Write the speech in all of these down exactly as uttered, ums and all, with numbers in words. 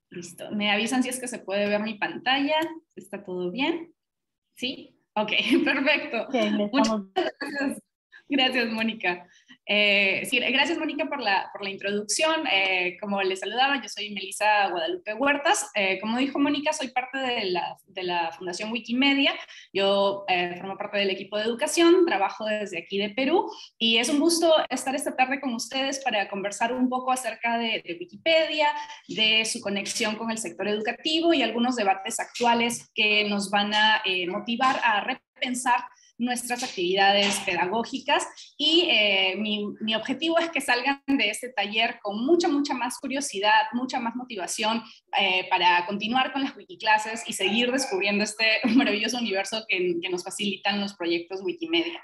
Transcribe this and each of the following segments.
Listo. Me avisan si es que se puede ver mi pantalla. ¿Está todo bien? ¿Sí? Ok, perfecto. Okay, Muchas estamos... gracias. Gracias, Mónica. Eh, sí, gracias, Mónica, por la, por la introducción. Eh, como les saludaba, yo soy Melissa Guadalupe Huertas. Eh, como dijo Mónica, soy parte de la, de la Fundación Wikimedia. Yo eh, formo parte del equipo de educación, trabajo desde aquí de Perú y es un gusto estar esta tarde con ustedes para conversar un poco acerca de, de Wikipedia, de su conexión con el sector educativo y algunos debates actuales que nos van a eh, motivar a repensar nuestras actividades pedagógicas y eh, mi, mi objetivo es que salgan de este taller con mucha, mucha más curiosidad, mucha más motivación eh, para continuar con las Wikiclases y seguir descubriendo este maravilloso universo que, que nos facilitan los proyectos Wikimedia.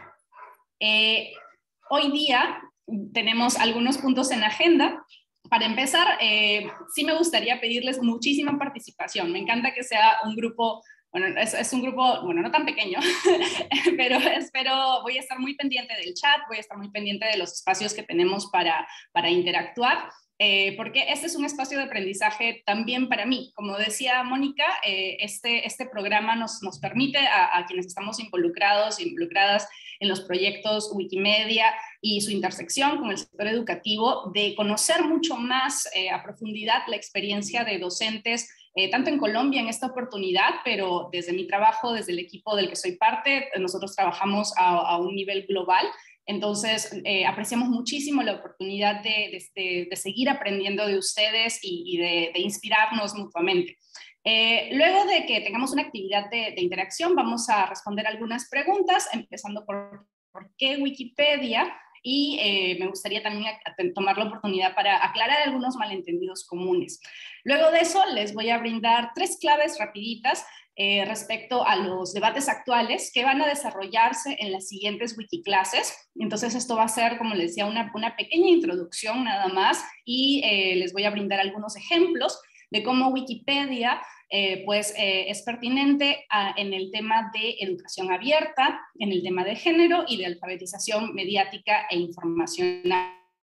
Eh, hoy día tenemos algunos puntos en agenda. Para empezar, eh, sí me gustaría pedirles muchísima participación. Me encanta que sea un grupo. Bueno, es, es un grupo, bueno, no tan pequeño, pero espero, voy a estar muy pendiente del chat, voy a estar muy pendiente de los espacios que tenemos para, para interactuar, eh, porque este es un espacio de aprendizaje también para mí. Como decía Mónica, eh, este, este programa nos, nos permite a, a quienes estamos involucrados, involucradas en los proyectos Wikimedia y su intersección con el sector educativo, de conocer mucho más eh, a profundidad la experiencia de docentes, Eh, tanto en Colombia en esta oportunidad, pero desde mi trabajo, desde el equipo del que soy parte, nosotros trabajamos a, a un nivel global. Entonces, eh, apreciamos muchísimo la oportunidad de, de, de seguir aprendiendo de ustedes y, y de, de inspirarnos mutuamente. Eh, luego de que tengamos una actividad de, de interacción, vamos a responder algunas preguntas, empezando por ¿por qué Wikipedia? Y eh, me gustaría también a, a tomar la oportunidad para aclarar algunos malentendidos comunes. Luego de eso, les voy a brindar tres claves rapiditas eh, respecto a los debates actuales que van a desarrollarse en las siguientes Wikiclases. Entonces, esto va a ser, como les decía, una, una pequeña introducción nada más y eh, les voy a brindar algunos ejemplos de cómo Wikipedia eh, pues, eh, es pertinente a, en el tema de educación abierta, en el tema de género y de alfabetización mediática e informacional.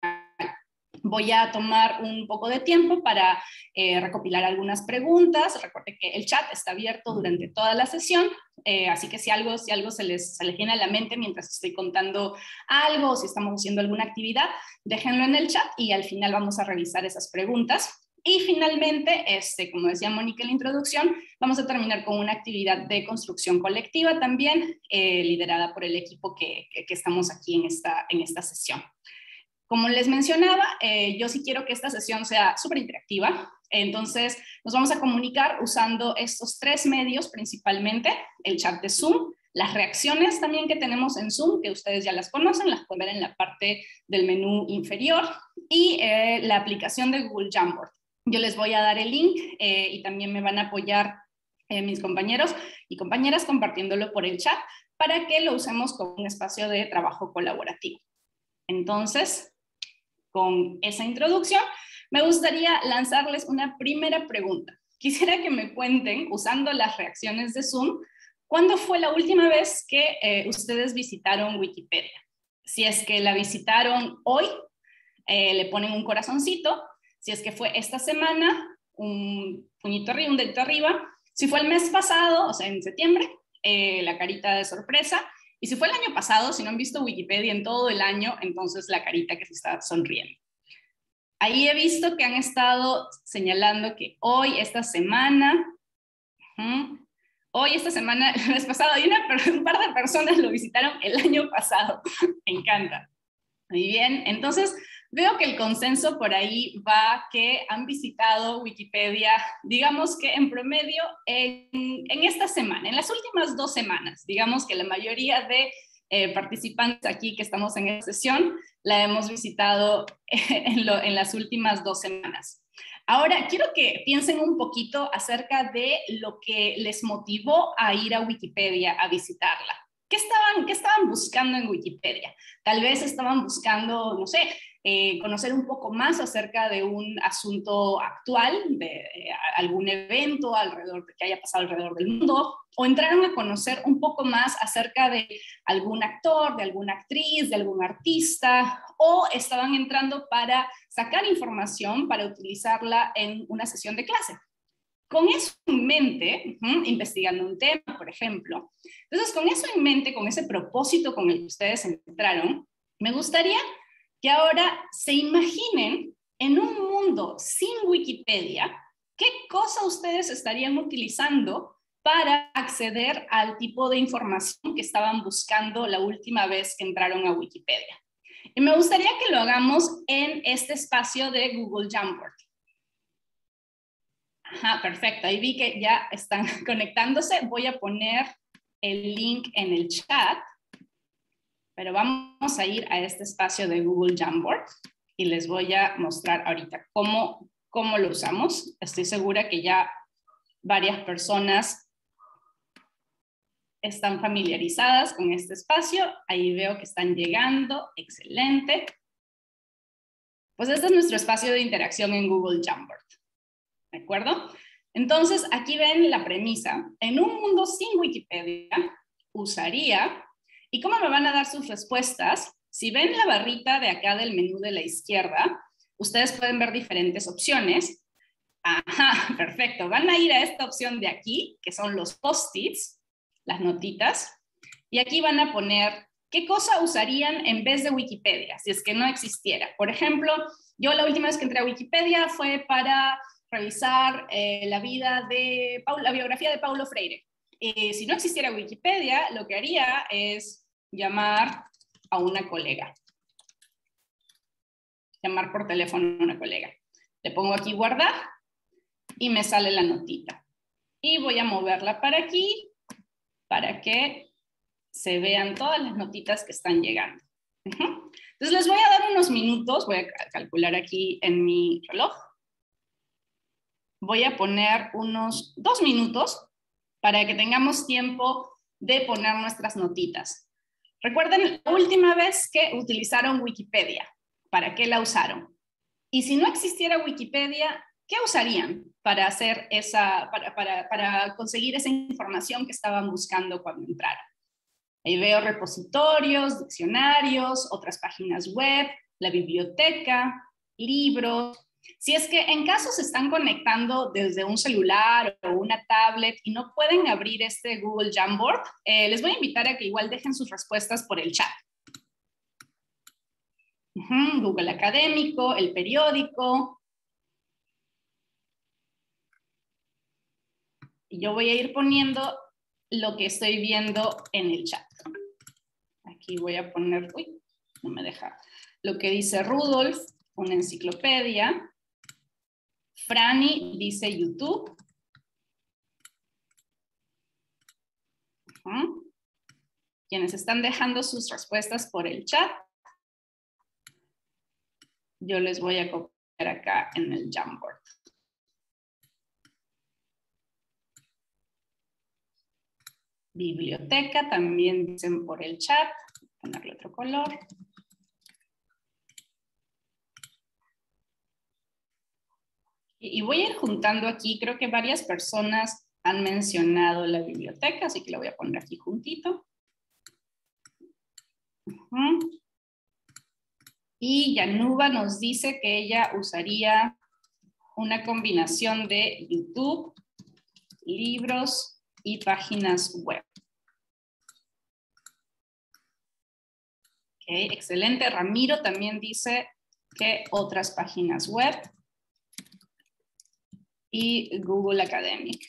Voy a tomar un poco de tiempo para eh, recopilar algunas preguntas. Recuerden que el chat está abierto durante toda la sesión, eh, así que si algo, si algo se, les, se les viene a la mente mientras estoy contando algo o si estamos haciendo alguna actividad, déjenlo en el chat y al final vamos a revisar esas preguntas. Y finalmente, este, como decía Mónica en la introducción, vamos a terminar con una actividad de construcción colectiva también, eh, liderada por el equipo que, que, que estamos aquí en esta, en esta sesión. Como les mencionaba, eh, yo sí quiero que esta sesión sea súper interactiva, entonces nos vamos a comunicar usando estos tres medios principalmente, el chat de Zoom, las reacciones también que tenemos en Zoom, que ustedes ya las conocen, las pueden ver en la parte del menú inferior, y eh, la aplicación de Google Jamboard. Yo les voy a dar el link eh, y también me van a apoyar eh, mis compañeros y compañeras compartiéndolo por el chat para que lo usemos como un espacio de trabajo colaborativo. Entonces, con esa introducción, me gustaría lanzarles una primera pregunta. Quisiera que me cuenten, usando las reacciones de Zoom, ¿cuándo fue la última vez que eh, ustedes visitaron Wikipedia? Si es que la visitaron hoy, eh, le ponen un corazoncito. Si es que fue esta semana, un puñito arriba, un dedito arriba. Si fue el mes pasado, o sea, en septiembre, eh, la carita de sorpresa. Y si fue el año pasado, si no han visto Wikipedia en todo el año, entonces la carita que se está sonriendo. Ahí he visto que han estado señalando que hoy, esta semana, uh, hoy, esta semana, el mes pasado, y una, un par de personas lo visitaron el año pasado. Me encanta. Muy bien, entonces veo que el consenso por ahí va que han visitado Wikipedia, digamos que en promedio en, en esta semana, en las últimas dos semanas, digamos que la mayoría de eh, participantes aquí que estamos en esta sesión la hemos visitado en, lo, en las últimas dos semanas. Ahora, quiero que piensen un poquito acerca de lo que les motivó a ir a Wikipedia a visitarla. ¿Qué estaban, ¿Qué estaban buscando en Wikipedia? Tal vez estaban buscando, no sé, eh, conocer un poco más acerca de un asunto actual, de eh, algún evento alrededor, que haya pasado alrededor del mundo, o entraron a conocer un poco más acerca de algún actor, de alguna actriz, de algún artista, o estaban entrando para sacar información para utilizarla en una sesión de clase. Con eso en mente, uh, investigando un tema, por ejemplo. Entonces, con eso en mente, con ese propósito con el que ustedes entraron, me gustaría que ahora se imaginen en un mundo sin Wikipedia, ¿qué cosa ustedes estarían utilizando para acceder al tipo de información que estaban buscando la última vez que entraron a Wikipedia? Y me gustaría que lo hagamos en este espacio de Google Jamboard. Ajá, perfecto. Ahí vi que ya están conectándose. Voy a poner el link en el chat, pero vamos a ir a este espacio de Google Jamboard y les voy a mostrar ahorita cómo, cómo lo usamos. Estoy segura que ya varias personas están familiarizadas con este espacio. Ahí veo que están llegando. Excelente. Pues este es nuestro espacio de interacción en Google Jamboard. ¿De acuerdo? Entonces, aquí ven la premisa. En un mundo sin Wikipedia, usaría, ¿y cómo me van a dar sus respuestas? Si ven la barrita de acá del menú de la izquierda, ustedes pueden ver diferentes opciones. Ajá, perfecto. Van a ir a esta opción de aquí, que son los post-its, las notitas, y aquí van a poner qué cosa usarían en vez de Wikipedia, si es que no existiera. Por ejemplo, yo la última vez que entré a Wikipedia fue para revisar eh, la vida de, Paul, la biografía de Paulo Freire. Eh, si no existiera Wikipedia, lo que haría es llamar a una colega. Llamar por teléfono a una colega. Le pongo aquí guardar y me sale la notita. Y voy a moverla para aquí para que se vean todas las notitas que están llegando. Uh-huh. Entonces les voy a dar unos minutos, voy a calcular aquí en mi reloj. Voy a poner unos dos minutos para que tengamos tiempo de poner nuestras notitas. Recuerden la última vez que utilizaron Wikipedia. ¿Para qué la usaron? Y si no existiera Wikipedia, ¿qué usarían para, hacer esa, para, para, para conseguir esa información que estaban buscando cuando entraron? Ahí veo repositorios, diccionarios, otras páginas web, la biblioteca, libros. Si es que en caso se están conectando desde un celular o una tablet y no pueden abrir este Google Jamboard, eh, les voy a invitar a que igual dejen sus respuestas por el chat. Uh-huh, Google Académico, el periódico. Y yo voy a ir poniendo lo que estoy viendo en el chat. Aquí voy a poner, uy, no me deja, lo que dice Rudolf, una enciclopedia. Franny dice YouTube. Uh-huh. Quienes están dejando sus respuestas por el chat, yo les voy a copiar acá en el Jamboard. Biblioteca, también dicen por el chat. Voy a ponerle otro color. Y voy a ir juntando aquí, creo que varias personas han mencionado la biblioteca, así que la voy a poner aquí juntito. Uh-huh. Y Yanuba nos dice que ella usaría una combinación de YouTube, libros y páginas web. Okay, excelente. Ramiro también dice que otras páginas web y Google Academic.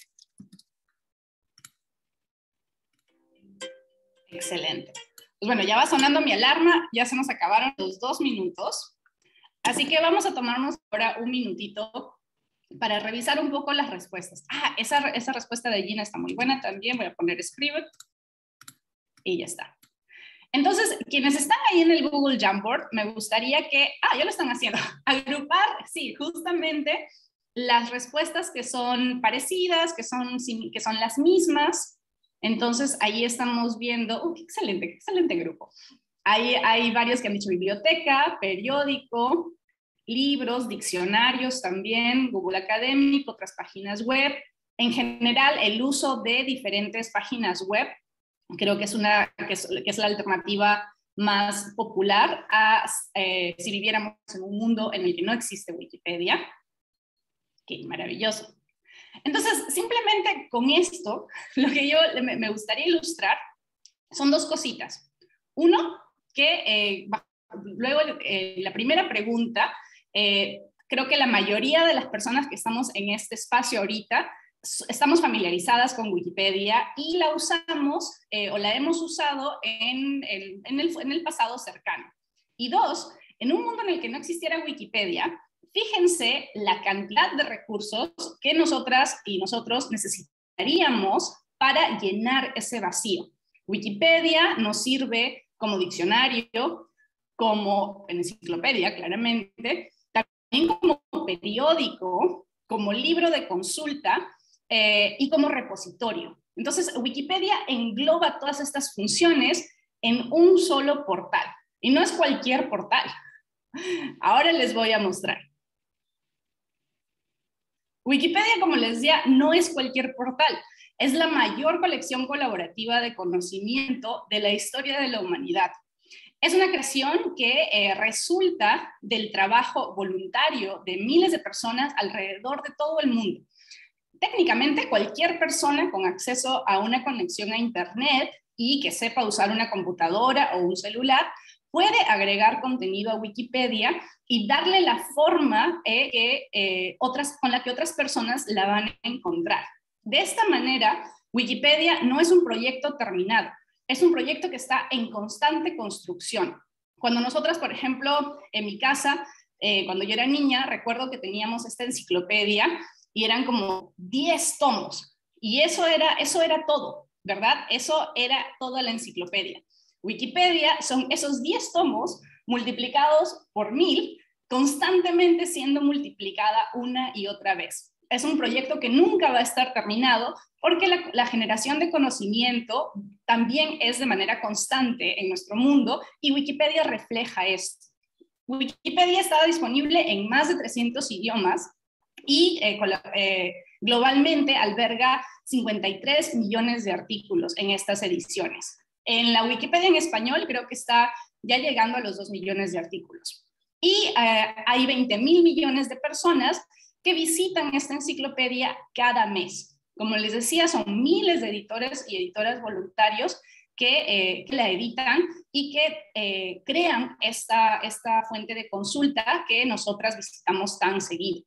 Excelente. Pues bueno, ya va sonando mi alarma, ya se nos acabaron los dos minutos. Así que vamos a tomarnos ahora un minutito para revisar un poco las respuestas. Ah, esa, esa respuesta de Gina está muy buena también. Voy a poner escribe y ya está. Entonces, quienes están ahí en el Google Jamboard, me gustaría que, ah, ya lo están haciendo, agrupar, sí, justamente las respuestas que son parecidas, que son, que son las mismas. Entonces, ahí estamos viendo, uh, qué excelente, qué excelente grupo. Hay, hay varios que han dicho biblioteca, periódico, libros, diccionarios también, Google Académico, otras páginas web. En general, el uso de diferentes páginas web creo que es, una, que es, que es la alternativa más popular a eh, si viviéramos en un mundo en el que no existe Wikipedia. Qué maravilloso. Entonces, simplemente con esto, lo que yo me, me gustaría ilustrar son dos cositas. Uno, que eh, luego eh, la primera pregunta, eh, creo que la mayoría de las personas que estamos en este espacio ahorita estamos familiarizadas con Wikipedia y la usamos eh, o la hemos usado en el, en, el, en el pasado cercano. Y dos, en un mundo en el que no existiera Wikipedia, fíjense la cantidad de recursos que nosotras y nosotros necesitaríamos para llenar ese vacío. Wikipedia nos sirve como diccionario, como enciclopedia, claramente, también como periódico, como libro de consulta eh, y como repositorio. Entonces, Wikipedia engloba todas estas funciones en un solo portal. Y no es cualquier portal. Ahora les voy a mostrar. Wikipedia, como les decía, no es cualquier portal. Es la mayor colección colaborativa de conocimiento de la historia de la humanidad. Es una creación que eh, resulta del trabajo voluntario de miles de personas alrededor de todo el mundo. Técnicamente, cualquier persona con acceso a una conexión a Internet y que sepa usar una computadora o un celular puede agregar contenido a Wikipedia y darle la forma eh, que, eh, otras, con la que otras personas la van a encontrar. De esta manera, Wikipedia no es un proyecto terminado, es un proyecto que está en constante construcción. Cuando nosotras, por ejemplo, en mi casa, eh, cuando yo era niña, recuerdo que teníamos esta enciclopedia y eran como diez tomos. Y eso era, eso era todo, ¿verdad? Eso era toda la enciclopedia. Wikipedia son esos diez tomos multiplicados por mil, constantemente siendo multiplicada una y otra vez. Es un proyecto que nunca va a estar terminado porque la, la generación de conocimiento también es de manera constante en nuestro mundo y Wikipedia refleja esto. Wikipedia está disponible en más de trescientos idiomas y eh, eh, globalmente alberga cincuenta y tres millones de artículos en estas ediciones. En la Wikipedia en español creo que está ya llegando a los dos millones de artículos. Y eh, hay veinte mil millones de personas que visitan esta enciclopedia cada mes. Como les decía, son miles de editores y editoras voluntarios que, eh, que la editan y que eh, crean esta, esta fuente de consulta que nosotras visitamos tan seguido.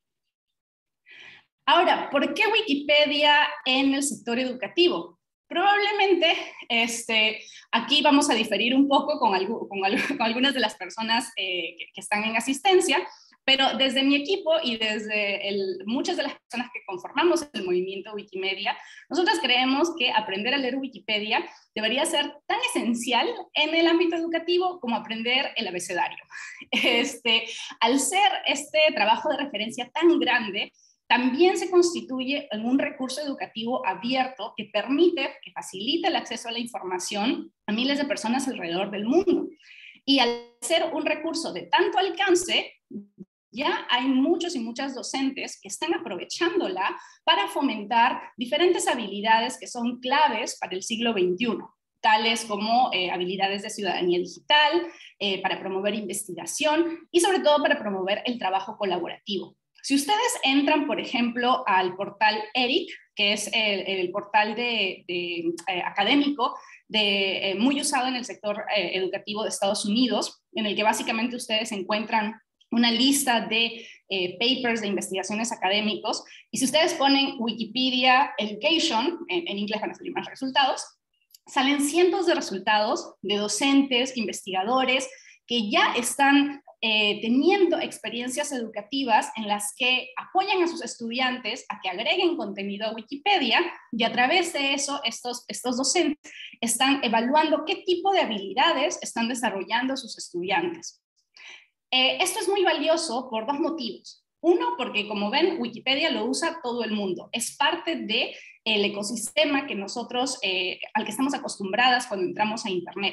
Ahora, ¿por qué Wikipedia en el sector educativo? Probablemente este, aquí vamos a diferir un poco con, algo, con, algo, con algunas de las personas eh, que, que están en asistencia, pero desde mi equipo y desde el, muchas de las personas que conformamos el movimiento Wikimedia, nosotros creemos que aprender a leer Wikipedia debería ser tan esencial en el ámbito educativo como aprender el abecedario. Este, al ser este trabajo de referencia tan grande, también se constituye en un recurso educativo abierto que permite, que facilita el acceso a la información a miles de personas alrededor del mundo. Y al ser un recurso de tanto alcance, ya hay muchos y muchas docentes que están aprovechándola para fomentar diferentes habilidades que son claves para el siglo veintiuno, tales como eh, habilidades de ciudadanía digital, eh, para promover investigación y sobre todo para promover el trabajo colaborativo. Si ustedes entran, por ejemplo, al portal ERIC, que es el, el portal de, de, eh, académico de, eh, muy usado en el sector eh, educativo de Estados Unidos, en el que básicamente ustedes encuentran una lista de eh, papers de investigaciones académicos, y si ustedes ponen Wikipedia Education, en, en inglés van a salir más resultados, salen cientos de resultados de docentes, investigadores, que ya están Eh, teniendo experiencias educativas en las que apoyan a sus estudiantes a que agreguen contenido a Wikipedia y a través de eso estos, estos docentes están evaluando qué tipo de habilidades están desarrollando sus estudiantes. Eh, esto es muy valioso por dos motivos. Uno, porque como ven, Wikipedia lo usa todo el mundo. Es parte del ecosistema que nosotros, eh, al que estamos acostumbradas cuando entramos a Internet.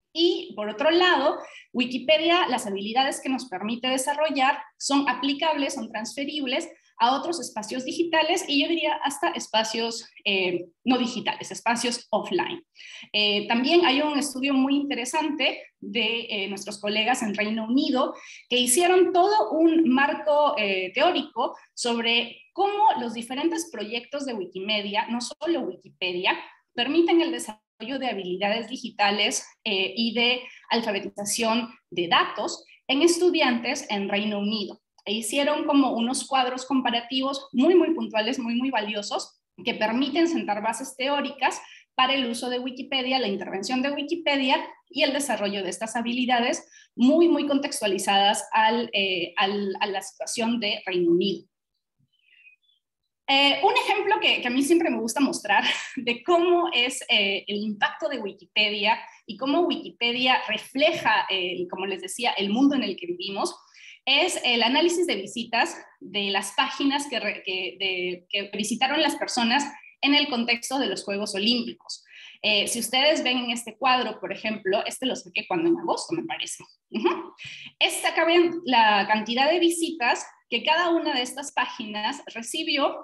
Y por otro lado, Wikipedia, las habilidades que nos permite desarrollar son aplicables, son transferibles a otros espacios digitales y yo diría hasta espacios eh, no digitales, espacios offline. Eh, también hay un estudio muy interesante de eh, nuestros colegas en Reino Unido que hicieron todo un marco eh, teórico sobre cómo los diferentes proyectos de Wikimedia, no solo Wikipedia, permiten el desarrollo de habilidades digitales eh, y de alfabetización de datos en estudiantes en Reino Unido. E hicieron como unos cuadros comparativos muy, muy puntuales, muy, muy valiosos, que permiten sentar bases teóricas para el uso de Wikipedia, la intervención de Wikipedia y el desarrollo de estas habilidades muy, muy contextualizadas al, eh, al, a la situación de Reino Unido. Eh, un ejemplo que, que a mí siempre me gusta mostrar de cómo es eh, el impacto de Wikipedia y cómo Wikipedia refleja, eh, como les decía, el mundo en el que vivimos, es el análisis de visitas de las páginas que, que, de, que visitaron las personas en el contexto de los Juegos Olímpicos. Eh, si ustedes ven en este cuadro, por ejemplo, este lo saqué cuando en agosto, me parece. Uh-huh. Esta acá ven la cantidad de visitas que cada una de estas páginas recibió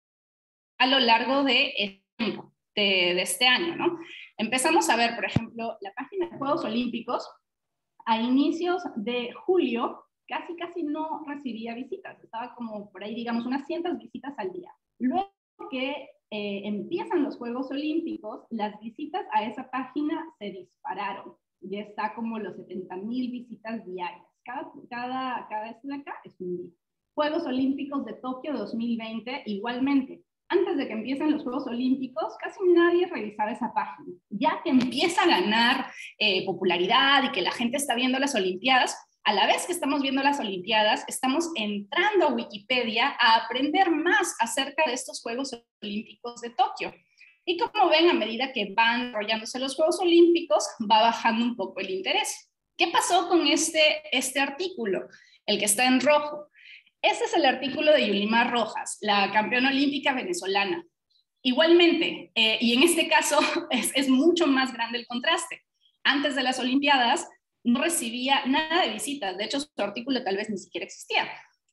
a lo largo de, de, de este año, ¿no? Empezamos a ver, por ejemplo, la página de Juegos Olímpicos a inicios de julio casi casi no recibía visitas, estaba como por ahí, digamos, unas cientos visitas al día. Luego que eh, empiezan los Juegos Olímpicos, las visitas a esa página se dispararon, ya está como los setenta mil visitas diarias, cada, cada, cada esto de acá es un día. Juegos Olímpicos de Tokio dos mil veinte, igualmente. Antes de que empiecen los Juegos Olímpicos, casi nadie revisaba esa página. Ya que empieza a ganar eh, popularidad y que la gente está viendo las Olimpiadas, a la vez que estamos viendo las Olimpiadas, estamos entrando a Wikipedia a aprender más acerca de estos Juegos Olímpicos de Tokio. Y como ven, a medida que van desarrollándose los Juegos Olímpicos, va bajando un poco el interés. ¿Qué pasó con este, este artículo? El que está en rojo. Este es el artículo de Yulimar Rojas, la campeona olímpica venezolana. Igualmente, eh, y en este caso es, es mucho más grande el contraste. Antes de las Olimpiadas no recibía nada de visitas, de hecho su artículo tal vez ni siquiera existía.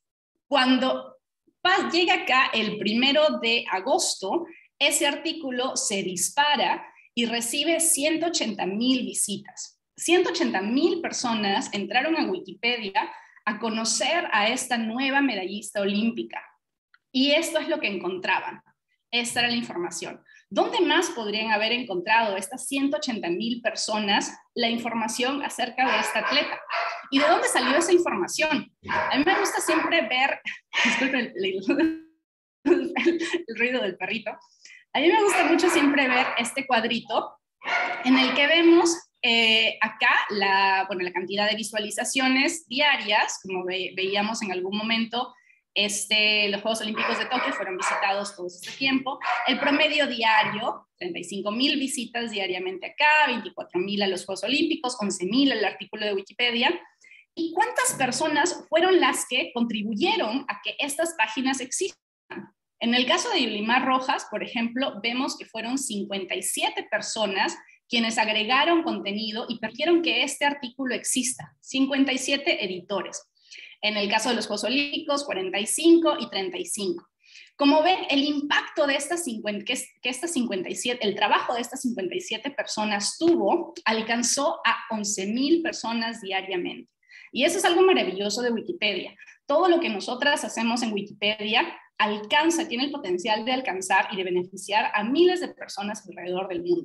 Cuando llega acá el primero de agosto, ese artículo se dispara y recibe ciento ochenta mil visitas. ciento ochenta mil personas entraron a Wikipedia a conocer a esta nueva medallista olímpica. Y esto es lo que encontraban. Esta era la información. ¿Dónde más podrían haber encontrado estas ciento ochenta mil personas la información acerca de esta atleta? ¿Y de dónde salió esa información? A mí me gusta siempre ver, disculpen el, el, el, el ruido del perrito, a mí me gusta mucho siempre ver este cuadrito en el que vemos Eh, acá la, bueno, la cantidad de visualizaciones diarias, como ve, veíamos en algún momento, este, los Juegos Olímpicos de Tokio fueron visitados todo este tiempo. El promedio diario, treinta y cinco mil visitas diariamente acá, veinticuatro mil a los Juegos Olímpicos, once mil al artículo de Wikipedia. ¿Y cuántas personas fueron las que contribuyeron a que estas páginas existan? En el caso de Yulimar Rojas, por ejemplo, vemos que fueron cincuenta y siete personas quienes agregaron contenido y permitieron que este artículo exista, cincuenta y siete editores. En el caso de los Juegos Olímpicos, cuarenta y cinco y treinta y cinco. Como ven, el impacto de estas cincuenta, que, que estas cincuenta y siete, el trabajo de estas cincuenta y siete personas tuvo, alcanzó a once mil personas diariamente. Y eso es algo maravilloso de Wikipedia. Todo lo que nosotras hacemos en Wikipedia alcanza, tiene el potencial de alcanzar y de beneficiar a miles de personas alrededor del mundo.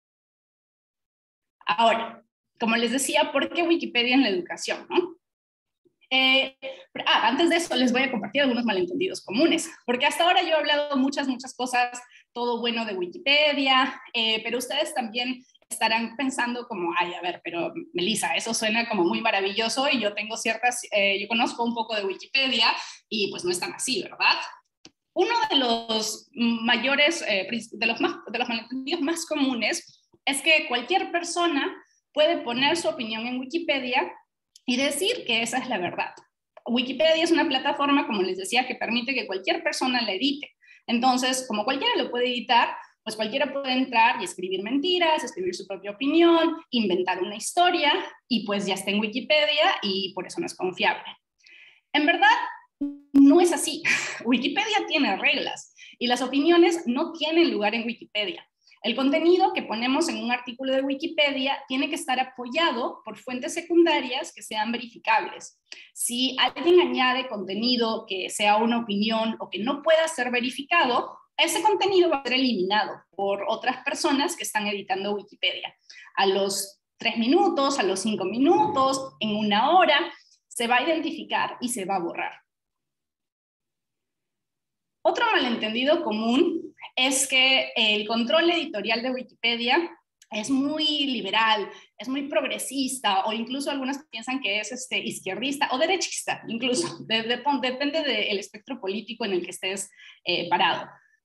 Ahora, como les decía, ¿por qué Wikipedia en la educación? ¿No? Eh, ah, antes de eso les voy a compartir algunos malentendidos comunes, porque hasta ahora yo he hablado muchas, muchas cosas, todo bueno de Wikipedia, eh, pero ustedes también estarán pensando como, ay, a ver, pero Melissa, eso suena como muy maravilloso y yo tengo ciertas, eh, yo conozco un poco de Wikipedia y pues no es tan así, ¿verdad? Uno de los mayores, eh, de, los más, de los malentendidos más comunes es que cualquier persona puede poner su opinión en Wikipedia y decir que esa es la verdad. Wikipedia es una plataforma, como les decía, que permite que cualquier persona la edite. Entonces, como cualquiera lo puede editar, pues cualquiera puede entrar y escribir mentiras, escribir su propia opinión, inventar una historia y pues ya está en Wikipedia y por eso no es confiable. En verdad, no es así. Wikipedia tiene reglas y las opiniones no tienen lugar en Wikipedia. El contenido que ponemos en un artículo de Wikipedia tiene que estar apoyado por fuentes secundarias que sean verificables. Si alguien añade contenido que sea una opinión o que no pueda ser verificado, ese contenido va a ser eliminado por otras personas que están editando Wikipedia. A los tres minutos, a los cinco minutos, en una hora, se va a identificar y se va a borrar. Otro malentendido común es que el control editorial de Wikipedia es muy liberal, es muy progresista, o incluso algunas piensan que es este, izquierdista o derechista, incluso, de, de, depende del espectro político en el que estés eh, parado.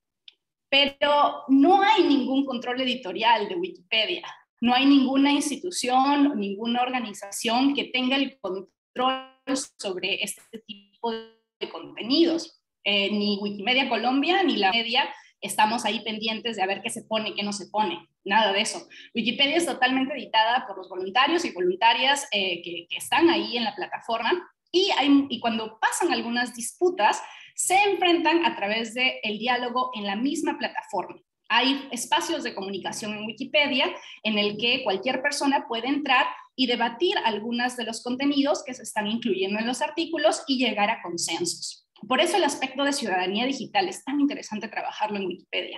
Pero no hay ningún control editorial de Wikipedia, no hay ninguna institución, ninguna organización que tenga el control sobre este tipo de contenidos. Eh, ni Wikimedia Colombia ni la media estamos ahí pendientes de a ver qué se pone, qué no se pone, nada de eso. Wikipedia es totalmente editada por los voluntarios y voluntarias eh, que, que están ahí en la plataforma y, hay, y cuando pasan algunas disputas se enfrentan a través del diálogo en la misma plataforma. Hay espacios de comunicación en Wikipedia en el que cualquier persona puede entrar y debatir algunos de los contenidos que se están incluyendo en los artículos y llegar a consensos. Por eso el aspecto de ciudadanía digital es tan interesante trabajarlo en Wikipedia.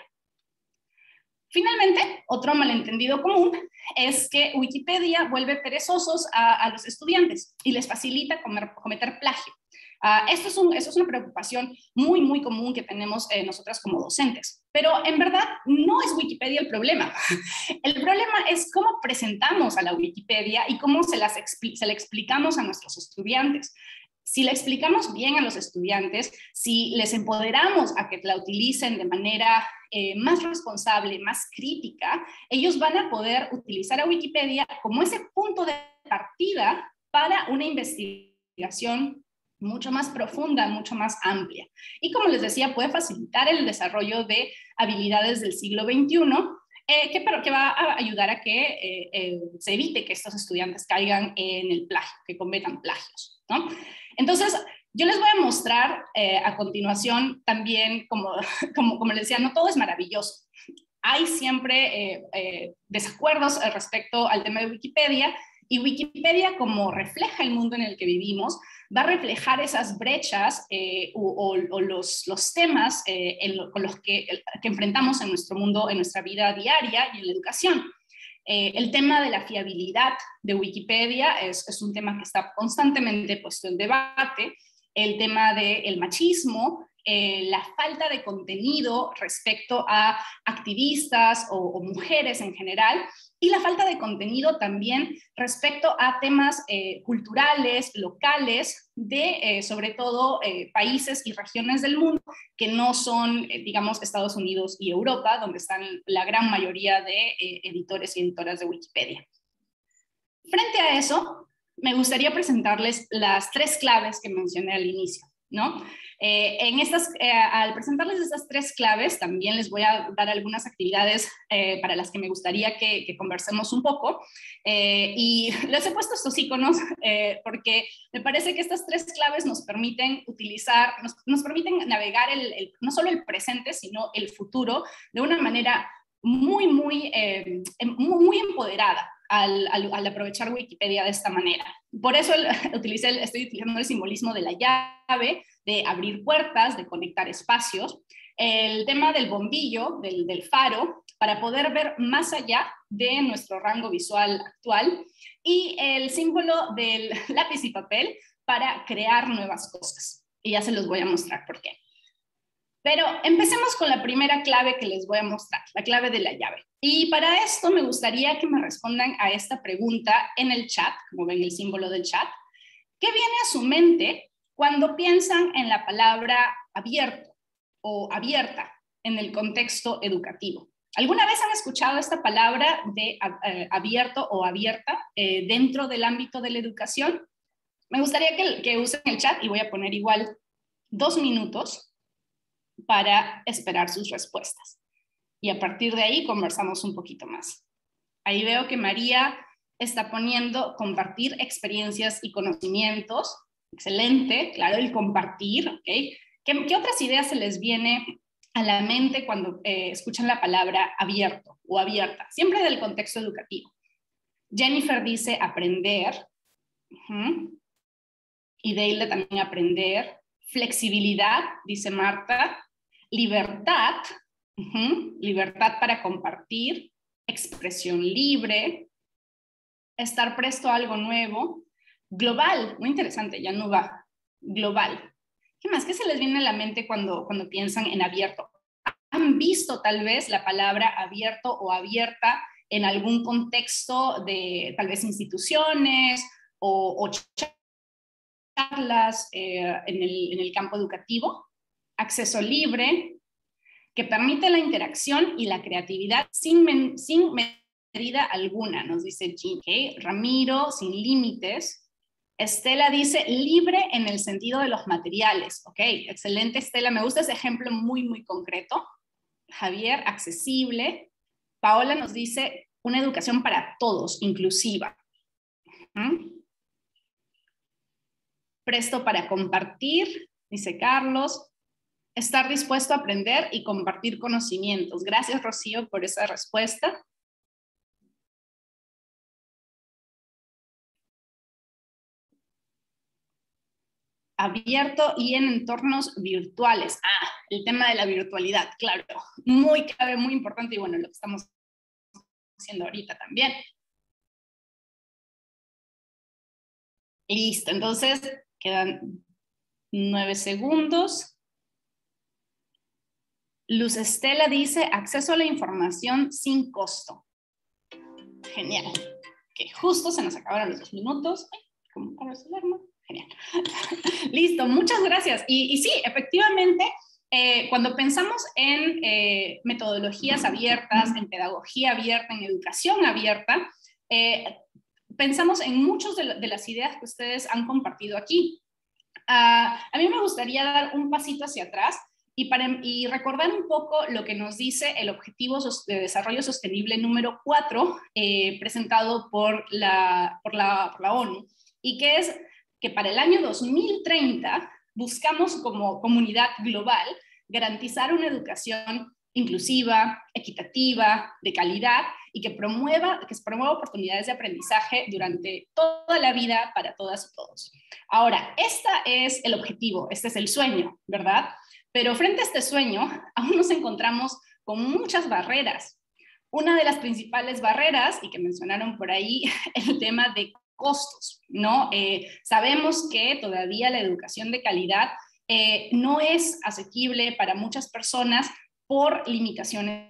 Finalmente, otro malentendido común es que Wikipedia vuelve perezosos a, a los estudiantes y les facilita comer, cometer plagio. Uh, esto, es un, esto es una preocupación muy, muy común que tenemos eh, nosotras como docentes. Pero en verdad no es Wikipedia el problema. El problema es cómo presentamos a la Wikipedia y cómo se, las expli se la explicamos a nuestros estudiantes. Si le explicamos bien a los estudiantes, si les empoderamos a que la utilicen de manera eh, más responsable, más crítica, ellos van a poder utilizar a Wikipedia como ese punto de partida para una investigación mucho más profunda, mucho más amplia. Y como les decía, puede facilitar el desarrollo de habilidades del siglo veintiuno, eh, que, pero que va a ayudar a que eh, eh, se evite que estos estudiantes caigan en el plagio, que cometan plagios, ¿no? Entonces, yo les voy a mostrar eh, a continuación también, como, como, como les decía, no todo es maravilloso. Hay siempre eh, eh, desacuerdos respecto al tema de Wikipedia, y Wikipedia, como refleja el mundo en el que vivimos, va a reflejar esas brechas eh, o, o, o los, los temas eh, en lo, con los que, que enfrentamos en nuestro mundo, en nuestra vida diaria y en la educación. Eh, el tema de la fiabilidad de Wikipedia es, es un tema que está constantemente puesto en debate. El tema del machismo, eh, la falta de contenido respecto a activistas o, o mujeres en general, y la falta de contenido también respecto a temas eh, culturales, locales, de eh, sobre todo eh, países y regiones del mundo que no son, eh, digamos, Estados Unidos y Europa, donde están la gran mayoría de eh, editores y editoras de Wikipedia. Frente a eso, me gustaría presentarles las tres claves que mencioné al inicio, ¿no? Eh, en estas, eh, al presentarles estas tres claves, también les voy a dar algunas actividades eh, para las que me gustaría que, que conversemos un poco. Eh, y les he puesto estos iconos eh, porque me parece que estas tres claves nos permiten utilizar, nos, nos permiten navegar el, el, no solo el presente, sino el futuro de una manera muy, muy, eh, muy, muy empoderada. Al, al, al aprovechar Wikipedia de esta manera. Por eso el, utilicé el, estoy utilizando el simbolismo de la llave, de abrir puertas, de conectar espacios, el tema del bombillo, del, del faro, para poder ver más allá de nuestro rango visual actual, y el símbolo del lápiz y papel para crear nuevas cosas. Y ya se los voy a mostrar por qué. Pero empecemos con la primera clave que les voy a mostrar, la clave de la llave. Y para esto me gustaría que me respondan a esta pregunta en el chat, como ven el símbolo del chat. ¿Qué viene a su mente cuando piensan en la palabra abierto o abierta en el contexto educativo? ¿Alguna vez han escuchado esta palabra de eh, abierto o abierta eh, dentro del ámbito de la educación? Me gustaría que, que usen el chat y voy a poner igual dos minutos para esperar sus respuestas. y a partir de ahí conversamos un poquito más. Ahí veo que María está poniendo compartir experiencias y conocimientos. Excelente, claro, el compartir, ¿ok? ¿Qué, qué otras ideas se les viene a la mente cuando eh, escuchan la palabra abierto o abierta? Siempre del contexto educativo. Jennifer dice aprender. Uh-huh. Y Deilde también aprender. Flexibilidad, dice Marta. Libertad, uh-huh. Libertad para compartir. Expresión libre. Estar presto a algo nuevo. Global, muy interesante, ya no va. Global. ¿Qué más? ¿Qué se les viene a la mente cuando, cuando piensan en abierto? ¿Han visto tal vez la palabra abierto o abierta en algún contexto de tal vez instituciones o, o charlas eh, en, el, en el campo educativo? Acceso libre, que permite la interacción y la creatividad sin, men, sin medida alguna, nos dice Jean. Okay. Ramiro, sin límites. Estela dice libre en el sentido de los materiales. Ok, excelente, Estela, me gusta ese ejemplo muy, muy concreto. Javier, accesible. Paola nos dice una educación para todos, inclusiva. ¿Mm? Presto para compartir, dice Carlos. Estar dispuesto a aprender y compartir conocimientos. Gracias, Rocío, por esa respuesta. Abierto y en entornos virtuales. Ah, el tema de la virtualidad, claro, muy clave, muy importante y bueno, lo que estamos haciendo ahorita también. Listo, entonces quedan nueve segundos. Luz Estela dice acceso a la información sin costo. Genial, que justo se nos acabaron los dos minutos. Ay, ¿cómo para el alarma? Genial. Listo, muchas gracias. Y, y sí, efectivamente, eh, cuando pensamos en eh, metodologías abiertas, en pedagogía abierta, en educación abierta, eh, pensamos en muchas de, de las ideas que ustedes han compartido aquí. Uh, a mí me gustaría dar un pasito hacia atrás y, para, y recordar un poco lo que nos dice el Objetivo de Desarrollo Sostenible número cuatro, eh, presentado por la, por, la, por la ONU, y que es que para el año dos mil treinta buscamos como comunidad global garantizar una educación inclusiva, equitativa, de calidad y que promueva, que promueva oportunidades de aprendizaje durante toda la vida para todas y todos. Ahora, este es el objetivo, este es el sueño, ¿verdad? Pero frente a este sueño, aún nos encontramos con muchas barreras. Una de las principales barreras, y que mencionaron por ahí, el tema de costos, ¿no? Eh, sabemos que todavía la educación de calidad eh, no es asequible para muchas personas por limitaciones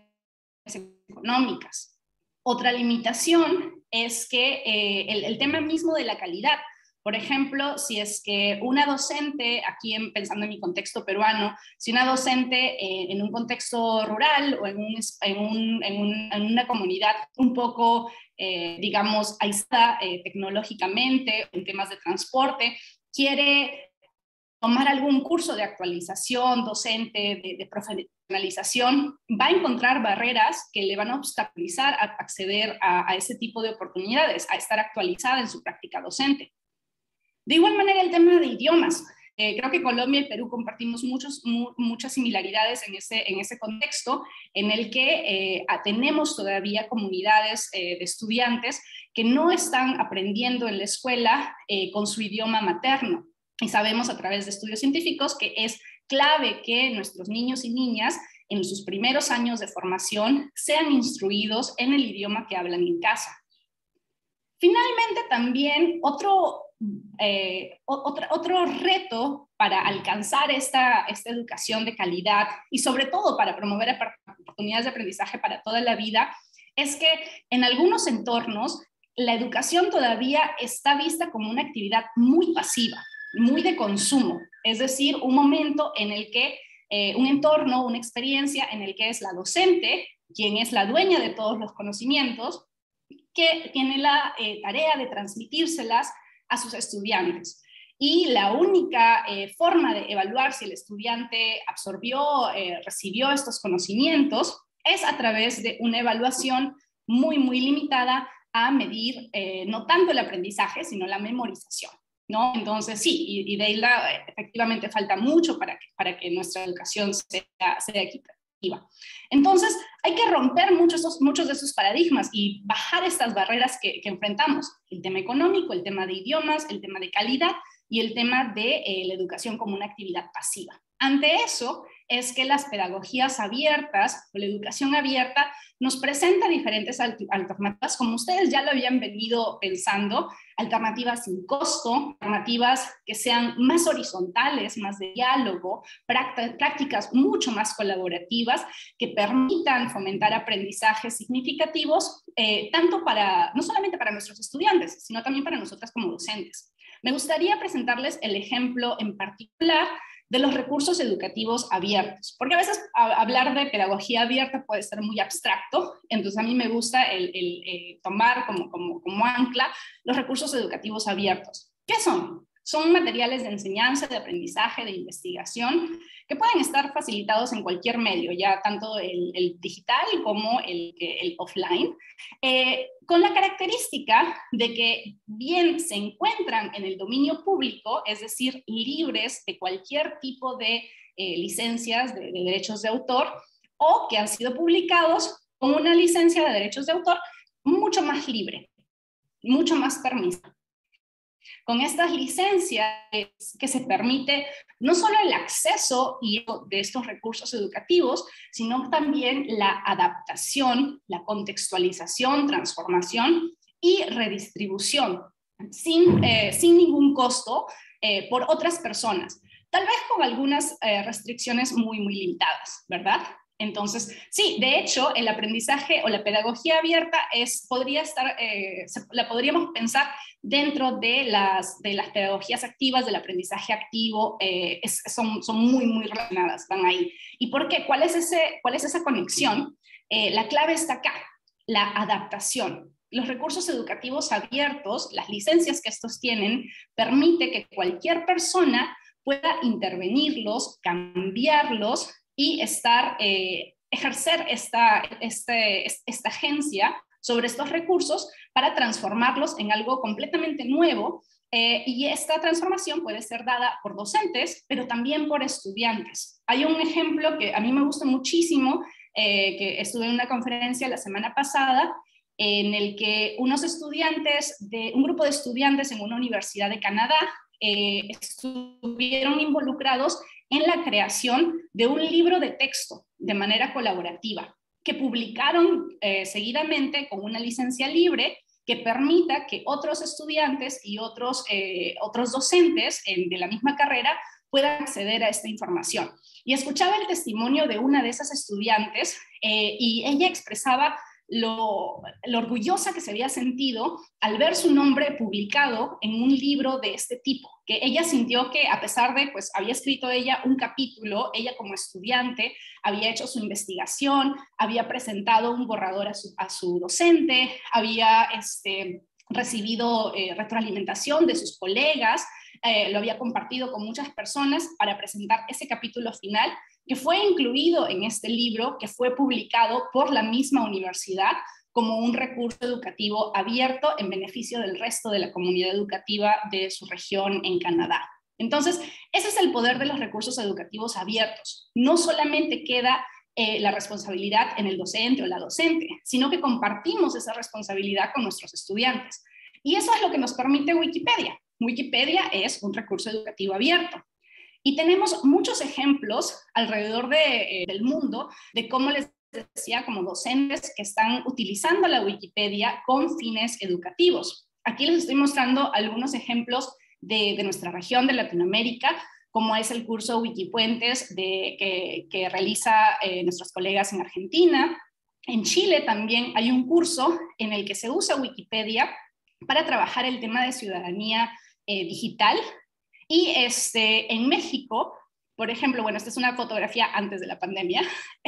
económicas. Otra limitación es que eh, el, el tema mismo de la calidad. Por ejemplo, si es que una docente, aquí en, pensando en mi contexto peruano, si una docente eh, en un contexto rural o en, un, en, un, en, un, en una comunidad un poco, eh, digamos, aislada eh, tecnológicamente, en temas de transporte, quiere tomar algún curso de actualización docente, de, de profesionalización, va a encontrar barreras que le van a obstaculizar a acceder a, a ese tipo de oportunidades, a estar actualizada en su práctica docente. De igual manera, el tema de idiomas. Eh, creo que Colombia y Perú compartimos muchos, mu muchas similaridades en ese, en ese contexto, en el que eh, tenemos todavía comunidades eh, de estudiantes que no están aprendiendo en la escuela eh, con su idioma materno. Y sabemos a través de estudios científicos que es clave que nuestros niños y niñas en sus primeros años de formación sean instruidos en el idioma que hablan en casa. Finalmente, también otro, eh, otro, otro reto para alcanzar esta, esta educación de calidad y sobre todo para promover oportunidades de aprendizaje para toda la vida es que en algunos entornos la educación todavía está vista como una actividad muy pasiva, muy de consumo, es decir, un momento en el que eh, un entorno, una experiencia en el que es la docente quien es la dueña de todos los conocimientos, que tiene la eh, tarea de transmitírselas a sus estudiantes. Y la única eh, forma de evaluar si el estudiante absorbió, eh, recibió estos conocimientos es a través de una evaluación muy, muy limitada a medir eh, no tanto el aprendizaje, sino la memorización, ¿no? Entonces, sí, y, y de ahí la, efectivamente falta mucho para que, para que nuestra educación sea, sea equitativa. Entonces, hay que romper muchos, muchos de esos paradigmas y bajar estas barreras que, que enfrentamos. El tema económico, el tema de idiomas, el tema de calidad y el tema de eh, la educación como una actividad pasiva. Ante eso es que las pedagogías abiertas o la educación abierta nos presenta diferentes alternativas, como ustedes ya lo habían venido pensando, alternativas sin costo, alternativas que sean más horizontales, más de diálogo, prácticas mucho más colaborativas, que permitan fomentar aprendizajes significativos, eh, tanto para, no solamente para nuestros estudiantes, sino también para nosotras como docentes. Me gustaría presentarles el ejemplo en particular de los recursos educativos abiertos, porque a veces a, hablar de pedagogía abierta puede ser muy abstracto, entonces a mí me gusta el, el, el tomar como, como, como ancla los recursos educativos abiertos. ¿Qué son? Son materiales de enseñanza, de aprendizaje, de investigación, que pueden estar facilitados en cualquier medio, ya tanto el, el digital como el, el offline, eh, con la característica de que bien se encuentran en el dominio público, es decir, libres de cualquier tipo de eh, licencias de, de derechos de autor, o que han sido publicados con una licencia de derechos de autor mucho más libre, mucho más permisiva. Con estas licencias que se permite no solo el acceso de estos recursos educativos, sino también la adaptación, la contextualización, transformación y redistribución sin, eh, sin ningún costo eh, por otras personas, tal vez con algunas eh, restricciones muy, muy limitadas, ¿verdad? Entonces, sí, de hecho, el aprendizaje o la pedagogía abierta es, podría estar, eh, se, la podríamos pensar dentro de las, de las pedagogías activas, del aprendizaje activo, eh, es, son, son muy, muy relacionadas, van ahí. ¿Y por qué? ¿Cuál es, ese, cuál es esa conexión? Eh, la clave está acá, la adaptación. Los recursos educativos abiertos, las licencias que estos tienen, permite que cualquier persona pueda intervenirlos, cambiarlos, y estar, eh, ejercer esta, este, esta agencia sobre estos recursos para transformarlos en algo completamente nuevo, eh, y esta transformación puede ser dada por docentes, pero también por estudiantes. Hay un ejemplo que a mí me gusta muchísimo, eh, que estuve en una conferencia la semana pasada, en el que unos estudiantes, de, un grupo de estudiantes en una universidad de Canadá, eh, estuvieron involucrados en la creación de un libro de texto de manera colaborativa, que publicaron eh, seguidamente con una licencia libre que permita que otros estudiantes y otros, eh, otros docentes en, de la misma carrera puedan acceder a esta información. Y escuchaba el testimonio de una de esas estudiantes eh, y ella expresaba Lo, lo orgullosa que se había sentido al ver su nombre publicado en un libro de este tipo, que ella sintió que a pesar de, pues había escrito ella un capítulo, ella como estudiante había hecho su investigación, había presentado un borrador a su, a su docente, había este, recibido eh, retroalimentación de sus colegas, eh, lo había compartido con muchas personas para presentar ese capítulo final, que fue incluido en este libro, que fue publicado por la misma universidad como un recurso educativo abierto en beneficio del resto de la comunidad educativa de su región en Canadá. Entonces, ese es el poder de los recursos educativos abiertos. No solamente queda eh, la responsabilidad en el docente o la docente, sino que compartimos esa responsabilidad con nuestros estudiantes. Y eso es lo que nos permite Wikipedia. Wikipedia es un recurso educativo abierto. Y tenemos muchos ejemplos alrededor de, eh, del mundo de cómo les decía, como docentes que están utilizando la Wikipedia con fines educativos. Aquí les estoy mostrando algunos ejemplos de, de nuestra región de Latinoamérica, como es el curso Wikipuentes de, que, que realiza eh, nuestros colegas en Argentina. En Chile también hay un curso en el que se usa Wikipedia para trabajar el tema de ciudadanía eh, digital. Y este, en México, por ejemplo, bueno, esta es una fotografía antes de la pandemia,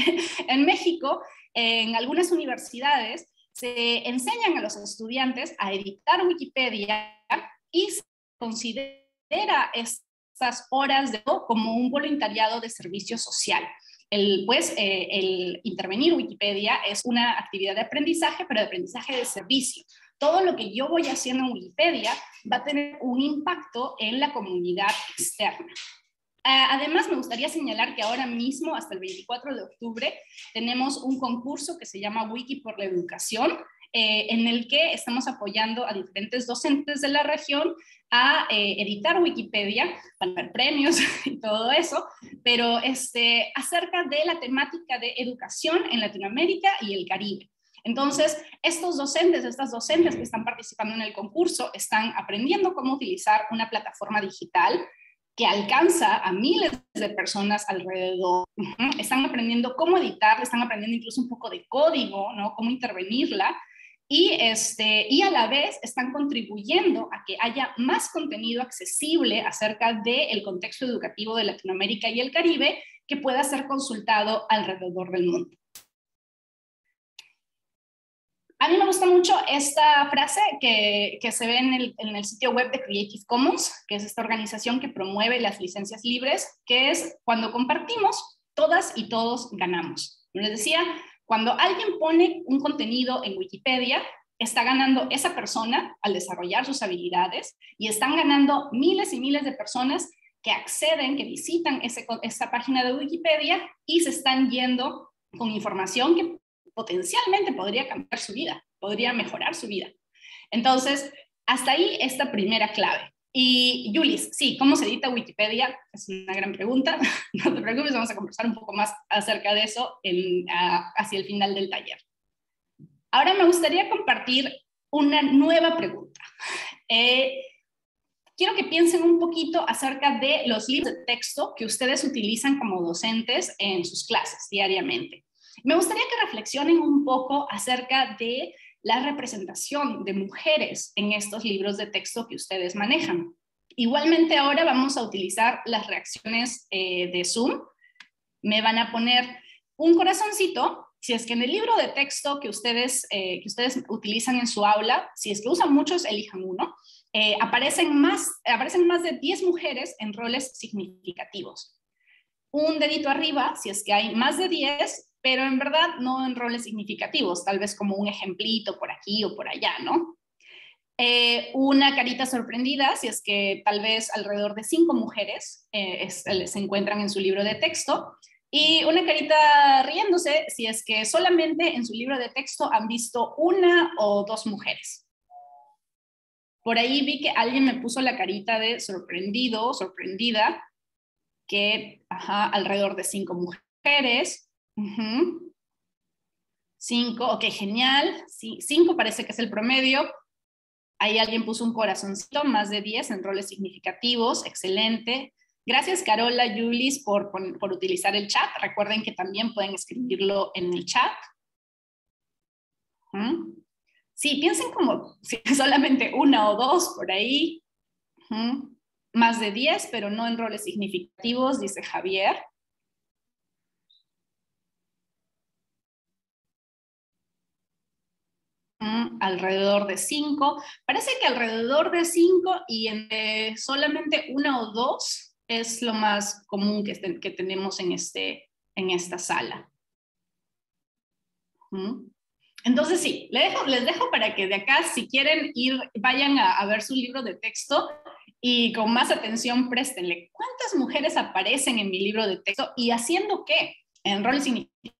en México, en algunas universidades se enseñan a los estudiantes a editar Wikipedia y se considera estas horas de como un voluntariado de servicio social. El, pues eh, el intervenir Wikipedia es una actividad de aprendizaje, pero de aprendizaje de servicio. Todo lo que yo voy haciendo en Wikipedia va a tener un impacto en la comunidad externa. Además, me gustaría señalar que ahora mismo, hasta el veinticuatro de octubre, tenemos un concurso que se llama Wiki por la Educación, eh, en el que estamos apoyando a diferentes docentes de la región a eh, editar Wikipedia, para dar premios y todo eso, pero este, acerca de la temática de educación en Latinoamérica y el Caribe. Entonces, estos docentes, estas docentes que están participando en el concurso, están aprendiendo cómo utilizar una plataforma digital que alcanza a miles de personas alrededor. Uh-huh. Están aprendiendo cómo editarla, están aprendiendo incluso un poco de código, ¿no? Cómo intervenirla, y, este, y a la vez están contribuyendo a que haya más contenido accesible acerca del contexto educativo de Latinoamérica y el Caribe que pueda ser consultado alrededor del mundo. A mí me gusta mucho esta frase que, que se ve en el, en el sitio web de Creative Commons, que es esta organización que promueve las licencias libres, que es: cuando compartimos, todas y todos ganamos. Como les decía, cuando alguien pone un contenido en Wikipedia, está ganando esa persona al desarrollar sus habilidades, y están ganando miles y miles de personas que acceden, que visitan ese, esa página de Wikipedia y se están yendo con información que potencialmente podría cambiar su vida, podría mejorar su vida. Entonces, hasta ahí esta primera clave. Y Yulis, sí, ¿cómo se edita Wikipedia? Es una gran pregunta. No te preocupes, vamos a conversar un poco más acerca de eso en, a, hacia el final del taller. Ahora me gustaría compartir una nueva pregunta. Eh, quiero que piensen un poquito acerca de los libros de texto que ustedes utilizan como docentes en sus clases diariamente. Me gustaría que reflexionen un poco acerca de la representación de mujeres en estos libros de texto que ustedes manejan. Igualmente ahora vamos a utilizar las reacciones eh, de Zoom. Me van a poner un corazoncito si es que en el libro de texto que ustedes, eh, que ustedes utilizan en su aula, si es que usan muchos, elijan uno, eh, aparecen, más, aparecen más de diez mujeres en roles significativos. Un dedito arriba si es que hay más de diez, pero en verdad no en roles significativos, tal vez como un ejemplito por aquí o por allá, ¿no? Eh, una carita sorprendida si es que tal vez alrededor de cinco mujeres eh, es, se encuentran en su libro de texto, y una carita riéndose si es que solamente en su libro de texto han visto una o dos mujeres. Por ahí vi que alguien me puso la carita de sorprendido, sorprendida, que ajá, alrededor de cinco mujeres. Uh-huh. Cinco, ok, genial. Sí, cinco parece que es el promedio. Ahí alguien puso un corazoncito, más de diez en roles significativos, excelente. Gracias, Carola, Yulis, por, por, por utilizar el chat. Recuerden que también pueden escribirlo en el chat. Uh-huh. Sí, piensen como si solamente una o dos por ahí. Uh-huh. Más de diez, pero no en roles significativos, dice Javier. Alrededor de cinco. Parece que alrededor de cinco y entre solamente una o dos es lo más común que, este, que tenemos en, este, en esta sala. Entonces sí, les dejo, les dejo para que de acá, si quieren ir, vayan a, a ver su libro de texto y con más atención préstenle. ¿Cuántas mujeres aparecen en mi libro de texto y haciendo qué? En roles significativos,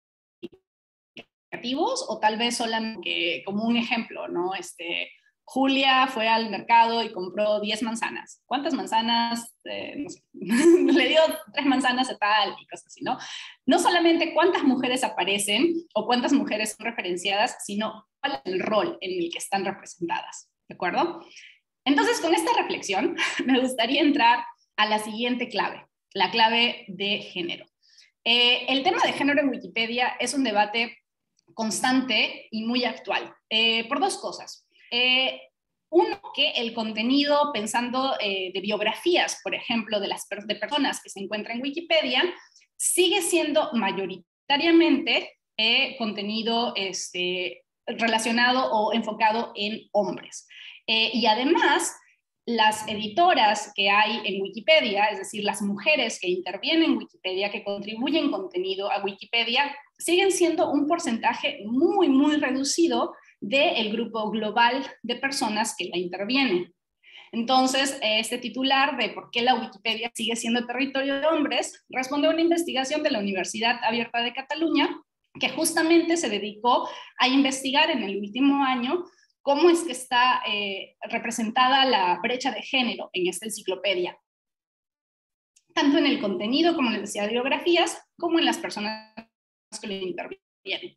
o tal vez solamente como un ejemplo, ¿no? Este, Julia fue al mercado y compró diez manzanas. ¿Cuántas manzanas? Eh, no sé. Le dio tres manzanas a tal y cosas así, ¿no? No solamente cuántas mujeres aparecen o cuántas mujeres son referenciadas, sino cuál es el rol en el que están representadas, ¿de acuerdo? Entonces, con esta reflexión, me gustaría entrar a la siguiente clave, la clave de género. Eh, el tema de género en Wikipedia es un debate constante y muy actual, eh, por dos cosas. Eh, uno, que el contenido, pensando eh, de biografías, por ejemplo, de las per de personas que se encuentran en Wikipedia, sigue siendo mayoritariamente eh, contenido este, relacionado o enfocado en hombres. Eh, y además, las editoras que hay en Wikipedia, es decir, las mujeres que intervienen en Wikipedia, que contribuyen contenido a Wikipedia, siguen siendo un porcentaje muy, muy reducido del grupo global de personas que la intervienen. Entonces, este titular de por qué la Wikipedia sigue siendo territorio de hombres responde a una investigación de la Universidad Abierta de Cataluña, que justamente se dedicó a investigar en el último año cómo es que está eh, representada la brecha de género en esta enciclopedia, tanto en el contenido, como les decía, de biografías, como en las personas que le intervienen.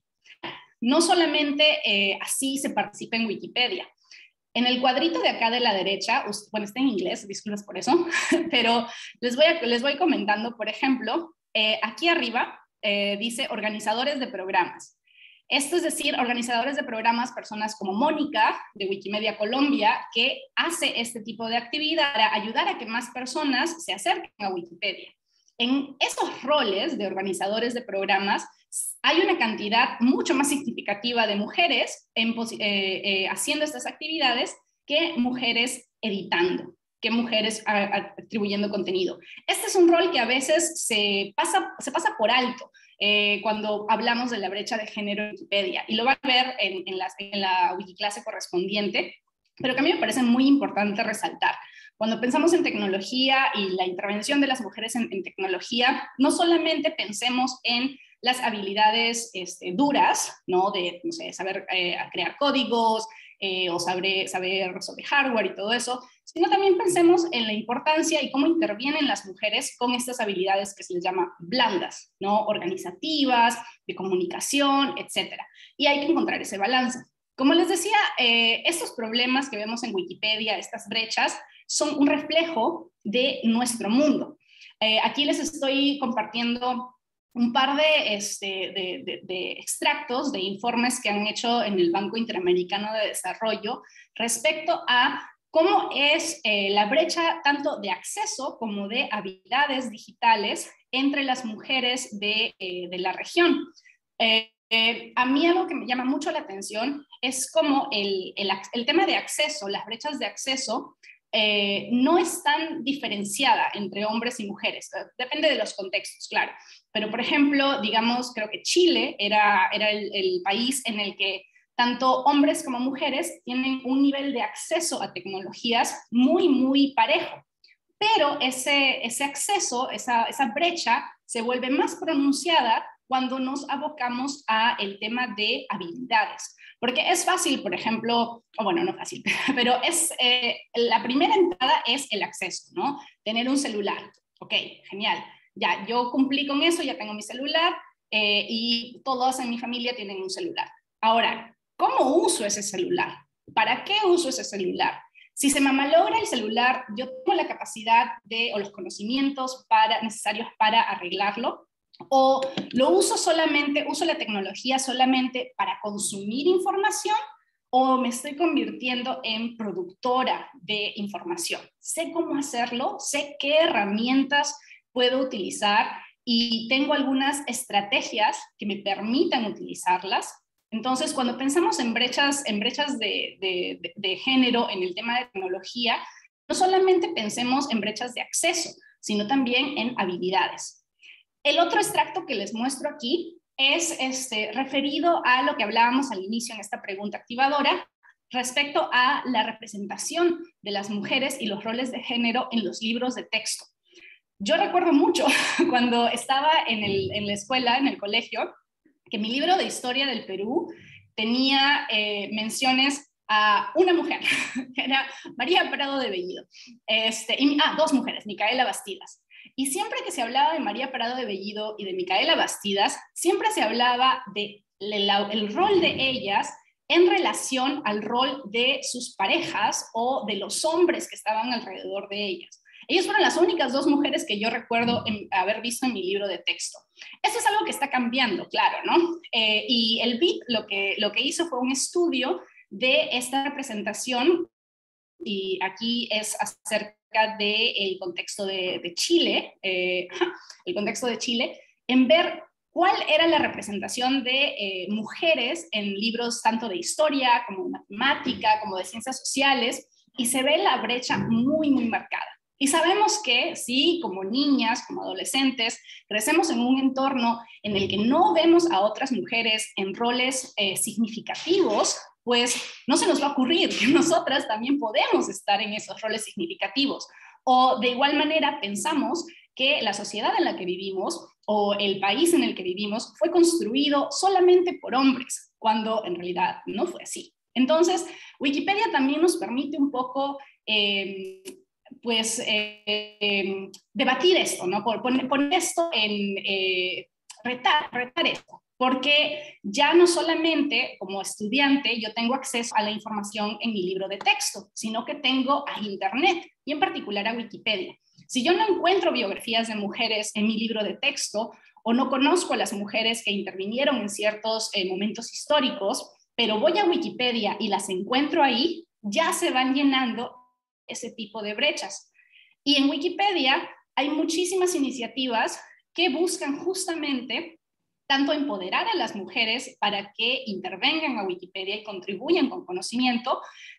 No solamente eh, así se participa en Wikipedia. En el cuadrito de acá de la derecha, bueno, está en inglés, disculpas por eso, pero les voy, a, les voy comentando, por ejemplo, eh, aquí arriba eh, dice organizadores de programas. Esto es decir, organizadores de programas, personas como Mónica de Wikimedia Colombia, que hace este tipo de actividad para ayudar a que más personas se acerquen a Wikipedia. En esos roles de organizadores de programas hay una cantidad mucho más significativa de mujeres en, eh, eh, haciendo estas actividades que mujeres editando, que mujeres a, a, atribuyendo contenido. Este es un rol que a veces se pasa, se pasa por alto eh, cuando hablamos de la brecha de género en Wikipedia, y lo van a ver en, en, la, en la Wikiclase correspondiente, pero que a mí me parece muy importante resaltar. Cuando pensamos en tecnología y la intervención de las mujeres en, en tecnología, no solamente pensemos en las habilidades este, duras, ¿no? De, no sé, saber eh, crear códigos eh, o saber, saber sobre hardware y todo eso, sino también pensemos en la importancia y cómo intervienen las mujeres con estas habilidades que se les llama blandas, ¿no? Organizativas, de comunicación, etcétera. Y hay que encontrar ese balance. Como les decía, eh, estos problemas que vemos en Wikipedia, estas brechas, son un reflejo de nuestro mundo. Eh, aquí les estoy compartiendo un par de, este, de, de, de extractos de informes que han hecho en el Banco Interamericano de Desarrollo respecto a cómo es eh, la brecha tanto de acceso como de habilidades digitales entre las mujeres de, eh, de la región. Eh, eh, a mí algo que me llama mucho la atención es cómo el, el, el tema de acceso, las brechas de acceso, Eh, no es tan diferenciada entre hombres y mujeres. Depende de los contextos, claro. Pero, por ejemplo, digamos, creo que Chile era, era el, el país en el que tanto hombres como mujeres tienen un nivel de acceso a tecnologías muy, muy parejo. Pero ese, ese acceso, esa, esa brecha, se vuelve más pronunciada cuando nos abocamos a el tema de habilidades. Porque es fácil, por ejemplo, o bueno, no fácil, pero es, eh, la primera entrada es el acceso, ¿no? Tener un celular. Ok, genial. Ya, yo cumplí con eso, ya tengo mi celular eh, y todos en mi familia tienen un celular. Ahora, ¿cómo uso ese celular? ¿Para qué uso ese celular? Si se me malogra el celular, yo tengo la capacidad de, o los conocimientos para, necesarios para arreglarlo, o lo uso solamente, uso la tecnología solamente para consumir información, o me estoy convirtiendo en productora de información. Sé cómo hacerlo, sé qué herramientas puedo utilizar y tengo algunas estrategias que me permitan utilizarlas. Entonces, cuando pensamos en brechas, en brechas de, de, de, de género en el tema de tecnología, no solamente pensemos en brechas de acceso, sino también en habilidades. El otro extracto que les muestro aquí es este, referido a lo que hablábamos al inicio en esta pregunta activadora respecto a la representación de las mujeres y los roles de género en los libros de texto. Yo recuerdo mucho cuando estaba en, el, en la escuela, en el colegio, que mi libro de historia del Perú tenía eh, menciones a una mujer, que era María Prado de Bellido. Este, y, ah, dos mujeres, Micaela Bastidas. Y siempre que se hablaba de María Prado de Bellido y de Micaela Bastidas, siempre se hablaba del el rol de ellas en relación al rol de sus parejas o de los hombres que estaban alrededor de ellas. Ellas fueron las únicas dos mujeres que yo recuerdo en, haber visto en mi libro de texto. Eso es algo que está cambiando, claro, ¿no? Eh, y el B I T lo que, lo que hizo fue un estudio de esta representación, y aquí es acerca del contexto de, de Chile, eh, el contexto de Chile, en ver cuál era la representación de eh, mujeres en libros tanto de historia como de matemática, como de ciencias sociales, y se ve la brecha muy, muy marcada. Y sabemos que si como niñas, como adolescentes, crecemos en un entorno en el que no vemos a otras mujeres en roles eh, significativos, pues no se nos va a ocurrir que nosotras también podemos estar en esos roles significativos. O de igual manera pensamos que la sociedad en la que vivimos o el país en el que vivimos fue construido solamente por hombres, cuando en realidad no fue así. Entonces, Wikipedia también nos permite un poco eh, pues, eh, eh, debatir esto, ¿no? Poner, poner esto en, eh, retar, retar esto, porque ya no solamente como estudiante yo tengo acceso a la información en mi libro de texto, sino que tengo a Internet y en particular a Wikipedia. Si yo no encuentro biografías de mujeres en mi libro de texto o no conozco a las mujeres que intervinieron en ciertos eh, momentos históricos, pero voy a Wikipedia y las encuentro ahí, ya se van llenando ese tipo de brechas. Y en Wikipedia hay muchísimas iniciativas que buscan justamente tanto empoderar a las mujeres para que intervengan a Wikipedia y contribuyan con conocimiento,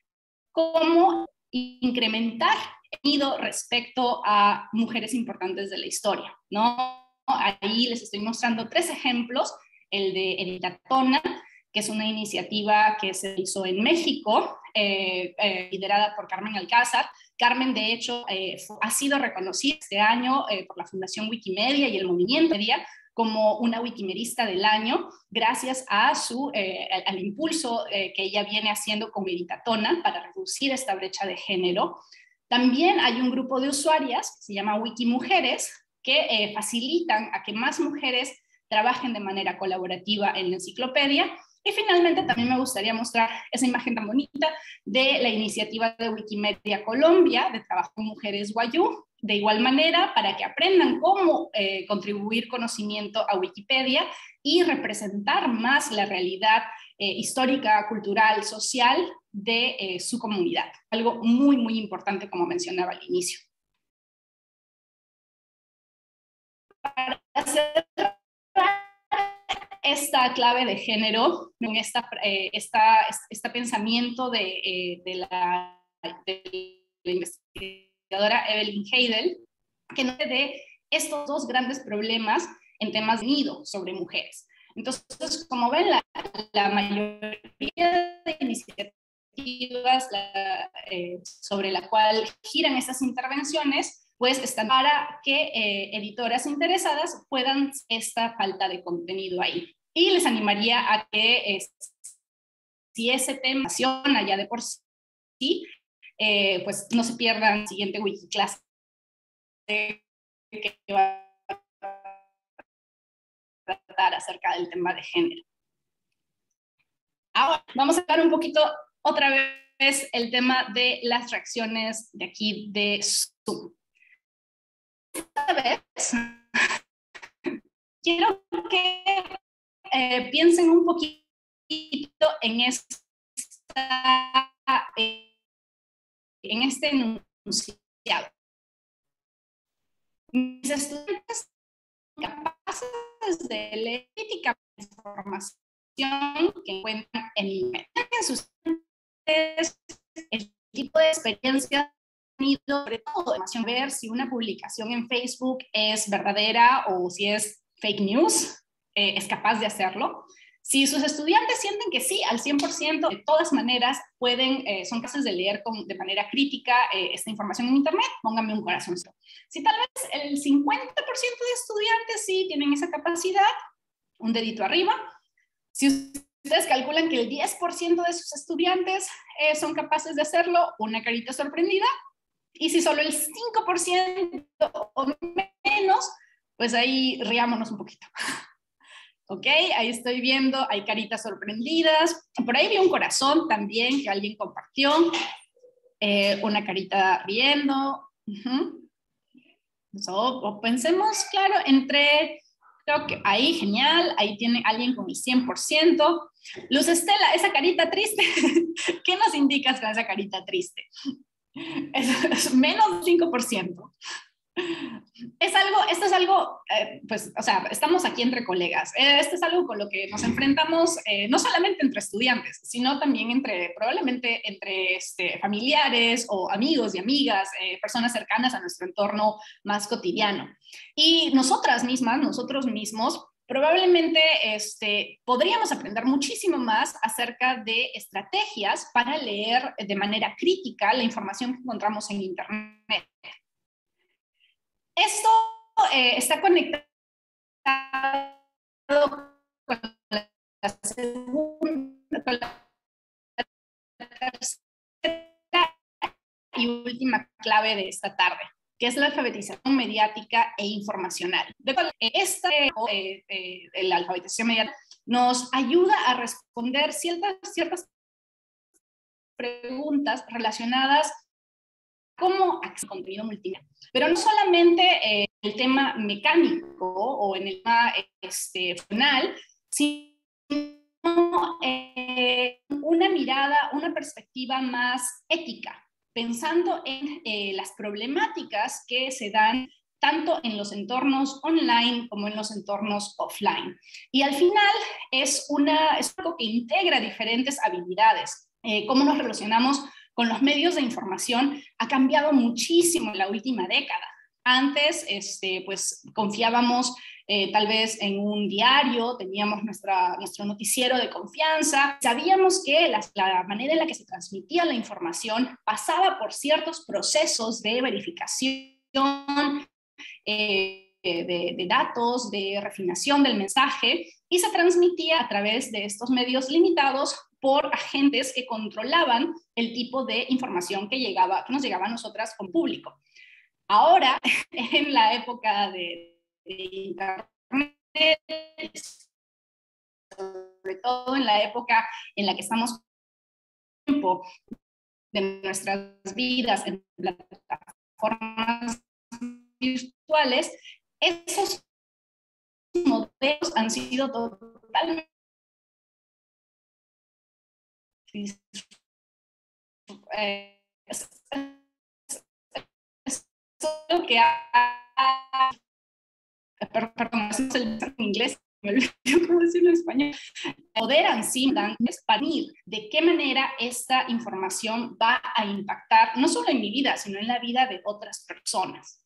como incrementar el contenido respecto a mujeres importantes de la historia, ¿no? Ahí les estoy mostrando tres ejemplos, el de Editatona, que es una iniciativa que se hizo en México, eh, eh, liderada por Carmen Alcázar. Carmen, de hecho, eh, ha sido reconocida este año eh, por la Fundación Wikimedia y el Movimiento Media como una wikimerista del año, gracias a su, eh, al, al impulso eh, que ella viene haciendo con Editatona para reducir esta brecha de género. También hay un grupo de usuarias que se llama Wikimujeres, que eh, facilitan a que más mujeres trabajen de manera colaborativa en la enciclopedia. Y finalmente también me gustaría mostrar esa imagen tan bonita de la iniciativa de Wikimedia Colombia, de Trabajo con Mujeres Wayuu, de igual manera para que aprendan cómo eh, contribuir conocimiento a Wikipedia y representar más la realidad eh, histórica, cultural, social de eh, su comunidad. Algo muy, muy importante, como mencionaba al inicio. Para hacer esta clave de género, en esta, eh, esta, este pensamiento de, eh, de, la, de la investigadora Evelyn Heidel, que nos de estos dos grandes problemas en temas de nido sobre mujeres. Entonces, como ven, la, la mayoría de iniciativas la, eh, sobre la cual giran estas intervenciones, pues están para que eh, editoras interesadas puedan esta falta de contenido ahí. Y les animaría a que eh, si ese tema apasiona ya de por sí, eh, pues no se pierdan la siguiente Wikiclass que va a tratar acerca del tema de género. Ahora vamos a hablar un poquito otra vez el tema de las reacciones de aquí de Zoom. Esta vez quiero que eh, piensen un poquito en, esta, eh, en este enunciado. Mis estudiantes son capaces de leer crítica de información que encuentran en Internet. En sus el tipo de experiencia sobre todo ver si una publicación en Facebook es verdadera o si es fake news, eh, es capaz de hacerlo. Si sus estudiantes sienten que sí, al cien por ciento, de todas maneras, pueden, eh, son capaces de leer con, de manera crítica eh, esta información en Internet, pónganme un corazón. Si tal vez el cincuenta por ciento de estudiantes sí tienen esa capacidad, un dedito arriba. Si ustedes calculan que el diez por ciento de sus estudiantes eh, son capaces de hacerlo, una carita sorprendida. Y si solo el cinco por ciento o menos, pues ahí riámonos un poquito. Ok, ahí estoy viendo, hay caritas sorprendidas. Por ahí vi un corazón también que alguien compartió. Eh, una carita riendo. Uh-huh. So, o pensemos, claro, entre, creo que ahí, genial, ahí tiene alguien con el cien por ciento. Luz Estela, esa carita triste, ¿qué nos indicas con esa carita triste? Es, es menos del cinco por ciento. Es algo, esto es algo, eh, pues, o sea, estamos aquí entre colegas. Eh, esto es algo con lo que nos enfrentamos eh, no solamente entre estudiantes, sino también entre, probablemente entre este, familiares o amigos y amigas, eh, personas cercanas a nuestro entorno más cotidiano. Y nosotras mismas, nosotros mismos, probablemente este, podríamos aprender muchísimo más acerca de estrategias para leer de manera crítica la información que encontramos en Internet. Esto eh, está conectado con la segunda, con la tercera y última clave de esta tarde, que es la alfabetización mediática e informacional. Esta, eh, eh, la alfabetización mediática nos ayuda a responder ciertas, ciertas preguntas relacionadas cómo acceder a contenido multimedia. Pero no solamente eh, el tema mecánico o en el tema este, funcional, sino eh, una mirada, una perspectiva más ética, pensando en eh, las problemáticas que se dan tanto en los entornos online como en los entornos offline. Y al final es, una, es algo que integra diferentes habilidades, eh, cómo nos relacionamos con los medios de información ha cambiado muchísimo en la última década. Antes, este, pues, confiábamos eh, tal vez en un diario, teníamos nuestra, nuestro noticiero de confianza, sabíamos que la, la manera en la que se transmitía la información pasaba por ciertos procesos de verificación, eh, de, de datos, de refinación del mensaje, y se transmitía a través de estos medios limitados por agentes que controlaban el tipo de información que, llegaba, que nos llegaba a nosotras como público. Ahora, en la época de, de Internet, sobre todo en la época en la que estamos tiempo de nuestras vidas en plataformas virtuales, esos modelos han sido totalmente eh, es, es, es lo que ha, perdón, es el en inglés, me olvidé cómo decirlo en español, poder sí expandir de qué manera esta información va a impactar no solo en mi vida, sino en la vida de otras personas.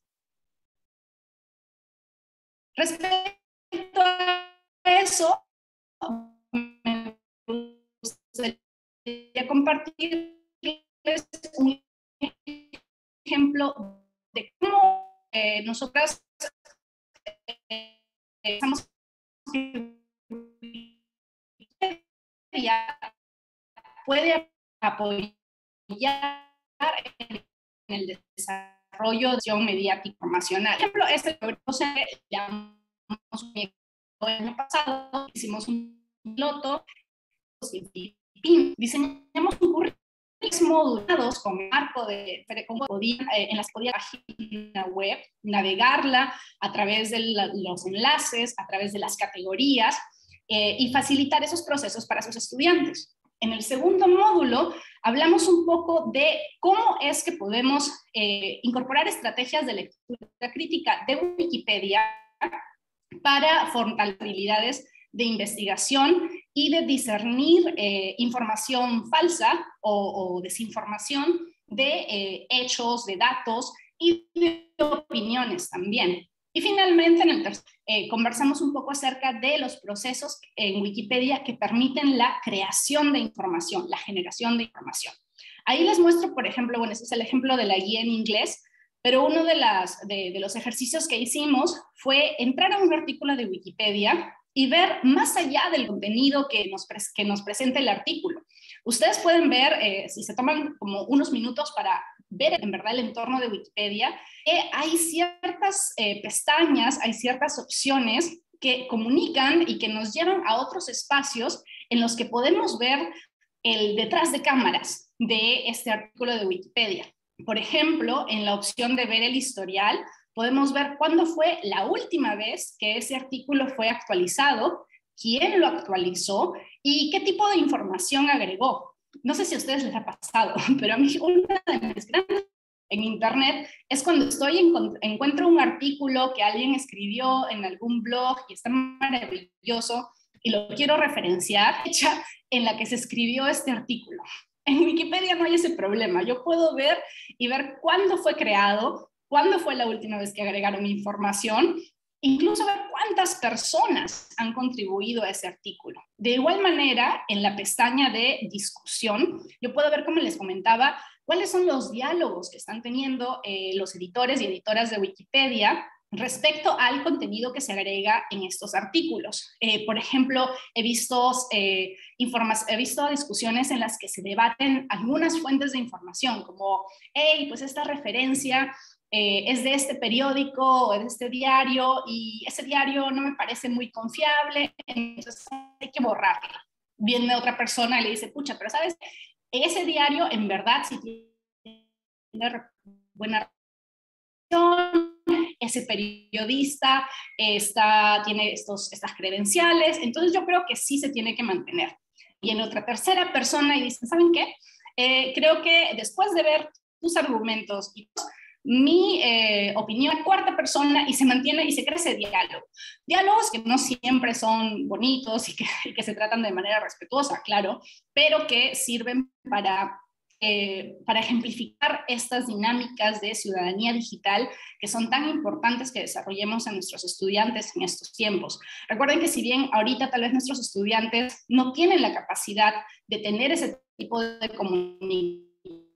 Respecto a eso, me gustaría compartirles un ejemplo de cómo eh, nosotras eh, estamos puede apoyar en el desarrollo de acción mediática informacional. Por ejemplo, este proyecto se llamamos el año pasado, hicimos un piloto, diseñamos un currículum modulados con marco de cómo podía, eh, en las podía página web, navegarla a través de la, los enlaces, a través de las categorías eh, y facilitar esos procesos para sus estudiantes. En el segundo módulo hablamos un poco de cómo es que podemos eh, incorporar estrategias de lectura crítica de Wikipedia para fortalecer habilidades de investigación y de discernir eh, información falsa o, o desinformación de eh, hechos, de datos y de opiniones también. Y finalmente, en el tercer, eh, conversamos un poco acerca de los procesos en Wikipedia que permiten la creación de información, la generación de información. Ahí les muestro, por ejemplo, bueno, este es el ejemplo de la guía en inglés, pero uno de, las, de, de los ejercicios que hicimos fue entrar a un artículo de Wikipedia y ver más allá del contenido que nos, que nos presenta el artículo. Ustedes pueden ver, eh, si se toman como unos minutos para ver en verdad el entorno de Wikipedia, que hay ciertas eh, pestañas, hay ciertas opciones que comunican y que nos llevan a otros espacios en los que podemos ver el detrás de cámaras de este artículo de Wikipedia. Por ejemplo, en la opción de ver el historial, podemos ver cuándo fue la última vez que ese artículo fue actualizado, quién lo actualizó y qué tipo de información agregó. No sé si a ustedes les ha pasado, pero a mí una de mis grandes en Internet es cuando estoy en, encuentro un artículo que alguien escribió en algún blog y está maravilloso y lo quiero referenciar, fecha en la que se escribió este artículo. En Wikipedia no hay ese problema. Yo puedo ver y ver cuándo fue creado, cuándo fue la última vez que agregaron información, incluso ver cuántas personas han contribuido a ese artículo. De igual manera, en la pestaña de discusión, yo puedo ver, como les comentaba, cuáles son los diálogos que están teniendo eh, los editores y editoras de Wikipedia respecto al contenido que se agrega en estos artículos. Eh, por ejemplo, he visto, eh, he visto discusiones en las que se debaten algunas fuentes de información, como, hey, pues esta referencia eh, es de este periódico o de este diario, y ese diario no me parece muy confiable, entonces hay que borrarlo. Viene otra persona y le dice, pucha, pero ¿sabes? Ese diario en verdad sí tiene buena relación, ese periodista está, tiene estos, estas credenciales, entonces yo creo que sí se tiene que mantener. Y en otra tercera persona y dicen, ¿saben qué? Eh, creo que después de ver tus argumentos y mi eh, opinión, cuarta persona, y se mantiene y se crea ese diálogo. Diálogos que no siempre son bonitos y que, y que se tratan de manera respetuosa, claro, pero que sirven para Eh, para ejemplificar estas dinámicas de ciudadanía digital que son tan importantes que desarrollemos en nuestros estudiantes en estos tiempos. Recuerden que si bien ahorita tal vez nuestros estudiantes no tienen la capacidad de tener ese tipo de comunicación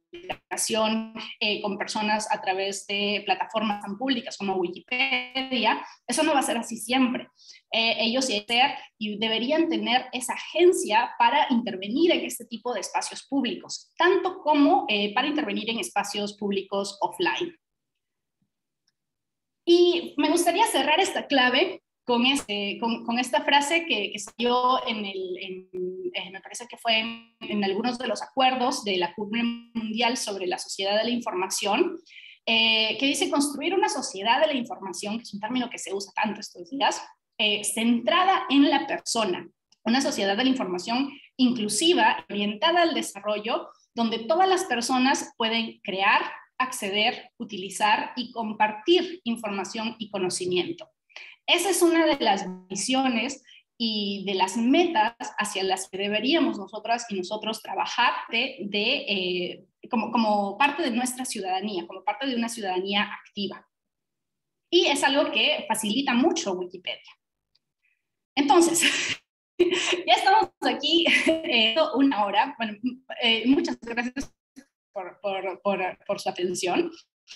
eh, con personas a través de plataformas tan públicas como Wikipedia, eso no va a ser así siempre. Eh, ellos y deberían tener esa agencia para intervenir en este tipo de espacios públicos, tanto como eh, para intervenir en espacios públicos offline. Y me gustaría cerrar esta clave con, este, con, con esta frase que, que salió en el, en, eh, me parece que fue en, en algunos de los acuerdos de la Cumbre Mundial sobre la Sociedad de la Información, eh, que dice construir una sociedad de la información, que es un término que se usa tanto estos días, eh, centrada en la persona, una sociedad de la información inclusiva, orientada al desarrollo, donde todas las personas pueden crear, acceder, utilizar y compartir información y conocimiento. Esa es una de las visiones y de las metas hacia las que deberíamos nosotras y nosotros trabajar de, de, eh, como, como parte de nuestra ciudadanía, como parte de una ciudadanía activa. Y es algo que facilita mucho Wikipedia. Entonces, ya estamos aquí eh, una hora. Bueno, eh, muchas gracias por, por, por, por su atención.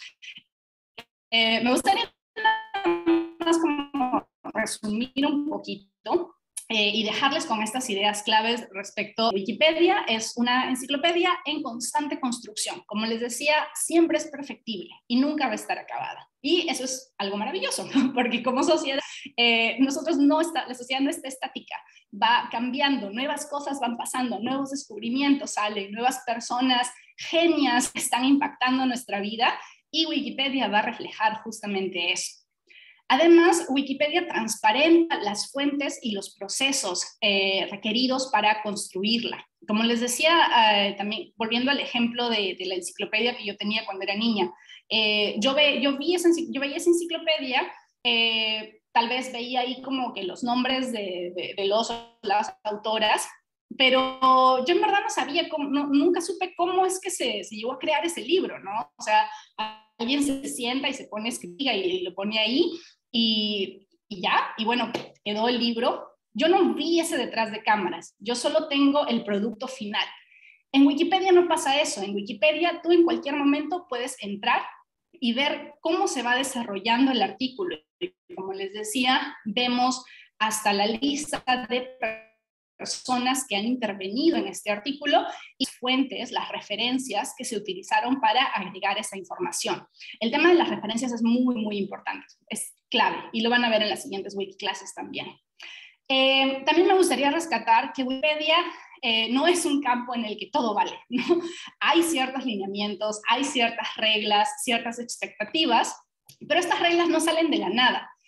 Eh, me gustaría más como resumir un poquito eh, y dejarles con estas ideas claves respecto a Wikipedia. Es una enciclopedia en constante construcción. Como les decía, siempre es perfectible y nunca va a estar acabada. Y eso es algo maravilloso, porque como sociedad, eh, nosotros no está, la sociedad no está estática, va cambiando, nuevas cosas van pasando, nuevos descubrimientos salen, nuevas personas genias están impactando nuestra vida, y Wikipedia va a reflejar justamente eso. Además, Wikipedia transparenta las fuentes y los procesos eh, requeridos para construirla. Como les decía, eh, también volviendo al ejemplo de, de la enciclopedia que yo tenía cuando era niña, eh, yo, ve, yo, vi esa, yo veía esa enciclopedia, eh, tal vez veía ahí como que los nombres de, de, de los, las autoras, pero yo en verdad no sabía, cómo, no, nunca supe cómo es que se, se llegó a crear ese libro, ¿no? O sea, alguien se sienta y se pone a escribir y lo pone ahí y, y ya, y bueno, quedó el libro. Yo no vi ese detrás de cámaras, yo solo tengo el producto final. En Wikipedia no pasa eso. En Wikipedia tú en cualquier momento puedes entrar y ver cómo se va desarrollando el artículo. Como les decía, vemos hasta la lista de personas que han intervenido en este artículo y fuentes, las referencias que se utilizaron para agregar esa información. El tema de las referencias es muy, muy importante, es clave y lo van a ver en las siguientes Wikiclasses también. Eh, también me gustaría rescatar que Wikipedia eh, no es un campo en el que todo vale, ¿no? Hay ciertos lineamientos, hay ciertas reglas, ciertas expectativas, pero estas reglas no salen de la nada.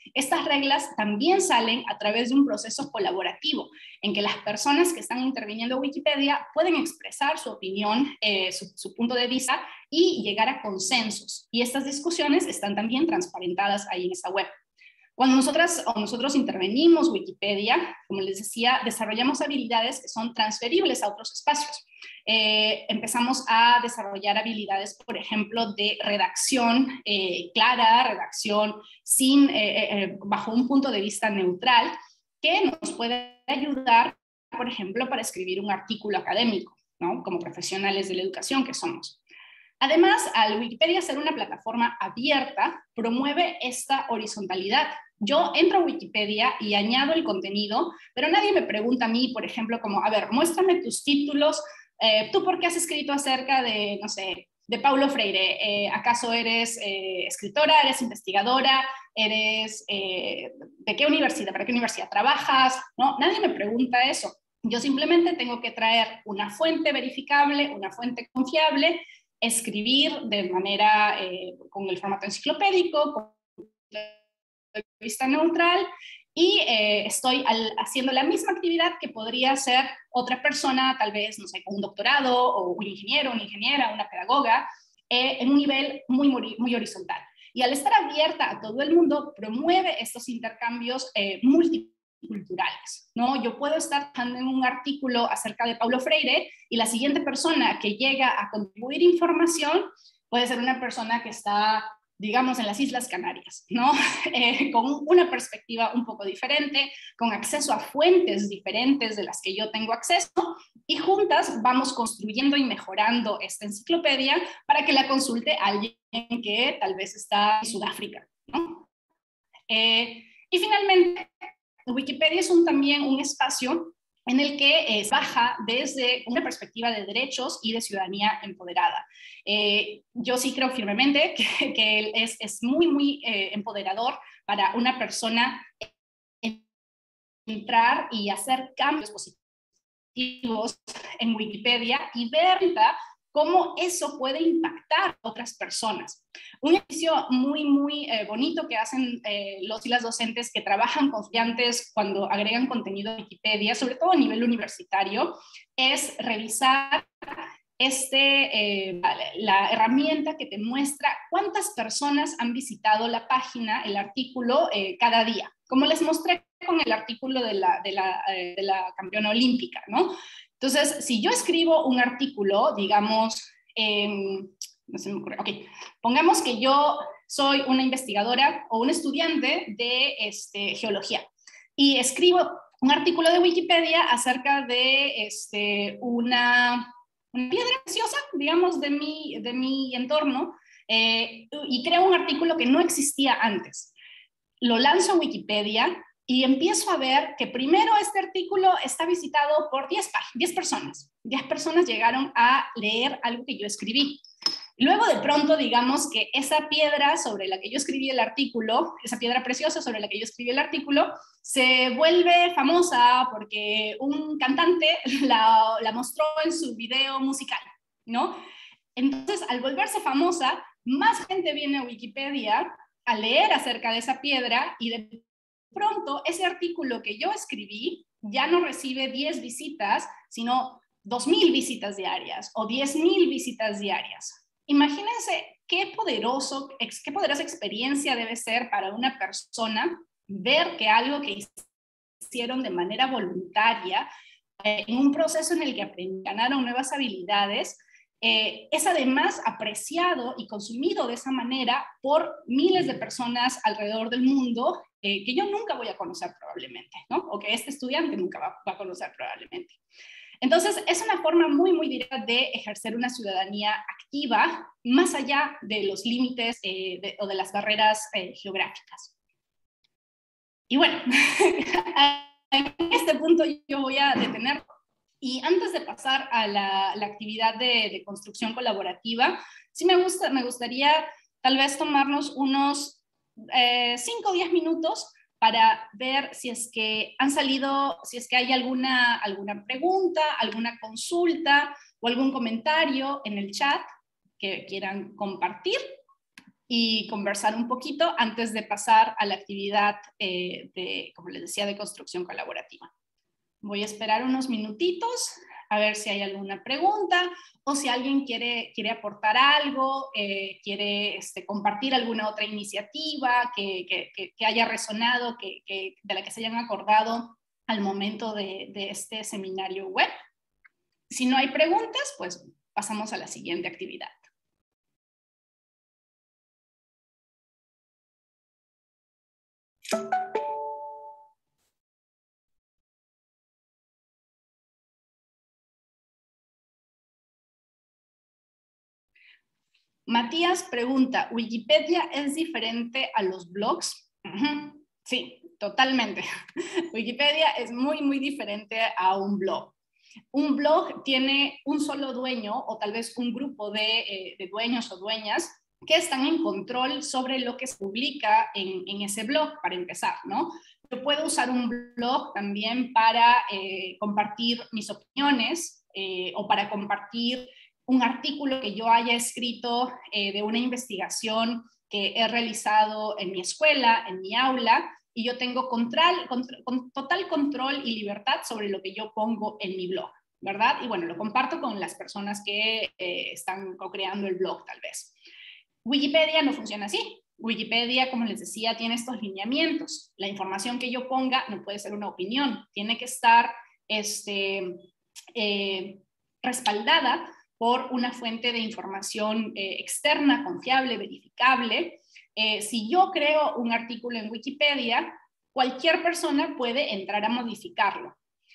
Estas reglas también salen a través de un proceso colaborativo, en que las personas que están interviniendo en Wikipedia pueden expresar su opinión, eh, su, su punto de vista y llegar a consensos. Y estas discusiones están también transparentadas ahí en esa web. Cuando nosotras o nosotros intervenimos Wikipedia, como les decía, desarrollamos habilidades que son transferibles a otros espacios. Eh, empezamos a desarrollar habilidades, por ejemplo, de redacción eh, clara, redacción sin, eh, eh, bajo un punto de vista neutral, que nos puede ayudar, por ejemplo, para escribir un artículo académico, ¿no? Como profesionales de la educación que somos. Además, al Wikipedia ser una plataforma abierta, promueve esta horizontalidad. Yo entro a Wikipedia y añado el contenido, pero nadie me pregunta a mí, por ejemplo, como, a ver, muéstrame tus títulos, eh, ¿tú por qué has escrito acerca de, no sé, de Paulo Freire? Eh, ¿Acaso eres eh, escritora, eres investigadora, eres, eh, de qué universidad, para qué universidad trabajas? ¿No? Nadie me pregunta eso. Yo simplemente tengo que traer una fuente verificable, una fuente confiable, escribir de manera, eh, con el formato enciclopédico, con vista neutral, y eh, estoy al, haciendo la misma actividad que podría hacer otra persona, tal vez, no sé, con un doctorado, o un ingeniero, una ingeniera, una pedagoga, eh, en un nivel muy, muy, muy horizontal. Y al estar abierta a todo el mundo, promueve estos intercambios eh, multiculturales, ¿no? Yo puedo estar trabajando en un artículo acerca de Paulo Freire, y la siguiente persona que llega a contribuir información puede ser una persona que está, digamos, en las Islas Canarias, ¿no? Eh, con una perspectiva un poco diferente, con acceso a fuentes diferentes de las que yo tengo acceso, y juntas vamos construyendo y mejorando esta enciclopedia para que la consulte alguien que tal vez está en Sudáfrica, ¿no? Eh, y finalmente, Wikipedia es un, también un espacio en el que eh, baja desde una perspectiva de derechos y de ciudadanía empoderada. Eh, yo sí creo firmemente que, que es, es muy, muy eh, empoderador para una persona entrar y hacer cambios positivos en Wikipedia y ver cómo eso puede impactar a otras personas. Un ejercicio muy, muy eh, bonito que hacen eh, los y las docentes que trabajan con estudiantes cuando agregan contenido a Wikipedia, sobre todo a nivel universitario, es revisar este, eh, la herramienta que te muestra cuántas personas han visitado la página, el artículo, eh, cada día. Como les mostré con el artículo de la, de la, eh, de la campeona olímpica, ¿no? Entonces, si yo escribo un artículo, digamos, eh, no se me ocurre, ok, pongamos que yo soy una investigadora o un estudiante de este, geología, y escribo un artículo de Wikipedia acerca de este, una, una piedra preciosa, digamos, de mi, de mi entorno, eh, y creo un artículo que no existía antes. Lo lanzo a Wikipedia y empiezo a ver que primero este artículo está visitado por diez personas. diez personas llegaron a leer algo que yo escribí. Luego de pronto, digamos que esa piedra sobre la que yo escribí el artículo, esa piedra preciosa sobre la que yo escribí el artículo, se vuelve famosa porque un cantante la, la mostró en su video musical, ¿no? Entonces, al volverse famosa, más gente viene a Wikipedia a leer acerca de esa piedra, y de pronto ese artículo que yo escribí ya no recibe diez visitas, sino dos mil visitas diarias o diez mil visitas diarias. Imagínense qué poderoso, qué poderosa experiencia debe ser para una persona ver que algo que hicieron de manera voluntaria, eh, en un proceso en el que aprendieron, ganaron nuevas habilidades, Eh, es además apreciado y consumido de esa manera por miles de personas alrededor del mundo, eh, que yo nunca voy a conocer probablemente, ¿no? O que este estudiante nunca va, va a conocer probablemente. Entonces, es una forma muy, muy directa de ejercer una ciudadanía activa, más allá de los límites eh, de, o de las barreras eh, geográficas. Y bueno, en este punto yo voy a detener. Y antes de pasar a la, la actividad de, de construcción colaborativa, sí me, gusta, me gustaría tal vez tomarnos unos cinco o diez minutos para ver si es que han salido, si es que hay alguna, alguna pregunta, alguna consulta o algún comentario en el chat que quieran compartir. y conversar un poquito antes de pasar a la actividad eh, de, como les decía, de construcción colaborativa. Voy a esperar unos minutitos a ver si hay alguna pregunta o si alguien quiere, quiere aportar algo, eh, quiere este, compartir alguna otra iniciativa que, que, que haya resonado, que, que, de la que se hayan acordado al momento de, de este seminario web. Si no hay preguntas, pues pasamos a la siguiente actividad. Matías pregunta, ¿Wikipedia es diferente a los blogs? Uh-huh. Sí, totalmente. Wikipedia es muy, muy diferente a un blog. Un blog tiene un solo dueño o tal vez un grupo de, eh, de dueños o dueñas que están en control sobre lo que se publica en, en ese blog, para empezar, ¿no? Yo puedo usar un blog también para eh, compartir mis opiniones eh, o para compartir un artículo que yo haya escrito eh, de una investigación que he realizado en mi escuela, en mi aula, y yo tengo control, control, con total control y libertad sobre lo que yo pongo en mi blog, ¿verdad? Y bueno, lo comparto con las personas que eh, están co-creando el blog, tal vez. Wikipedia no funciona así. Wikipedia, como les decía, tiene estos lineamientos. La información que yo ponga no puede ser una opinión, tiene que estar este, eh, respaldada por una fuente de información eh, externa, confiable, verificable. Eh, si yo creo un artículo en Wikipedia, cualquier persona puede entrar a modificarlo.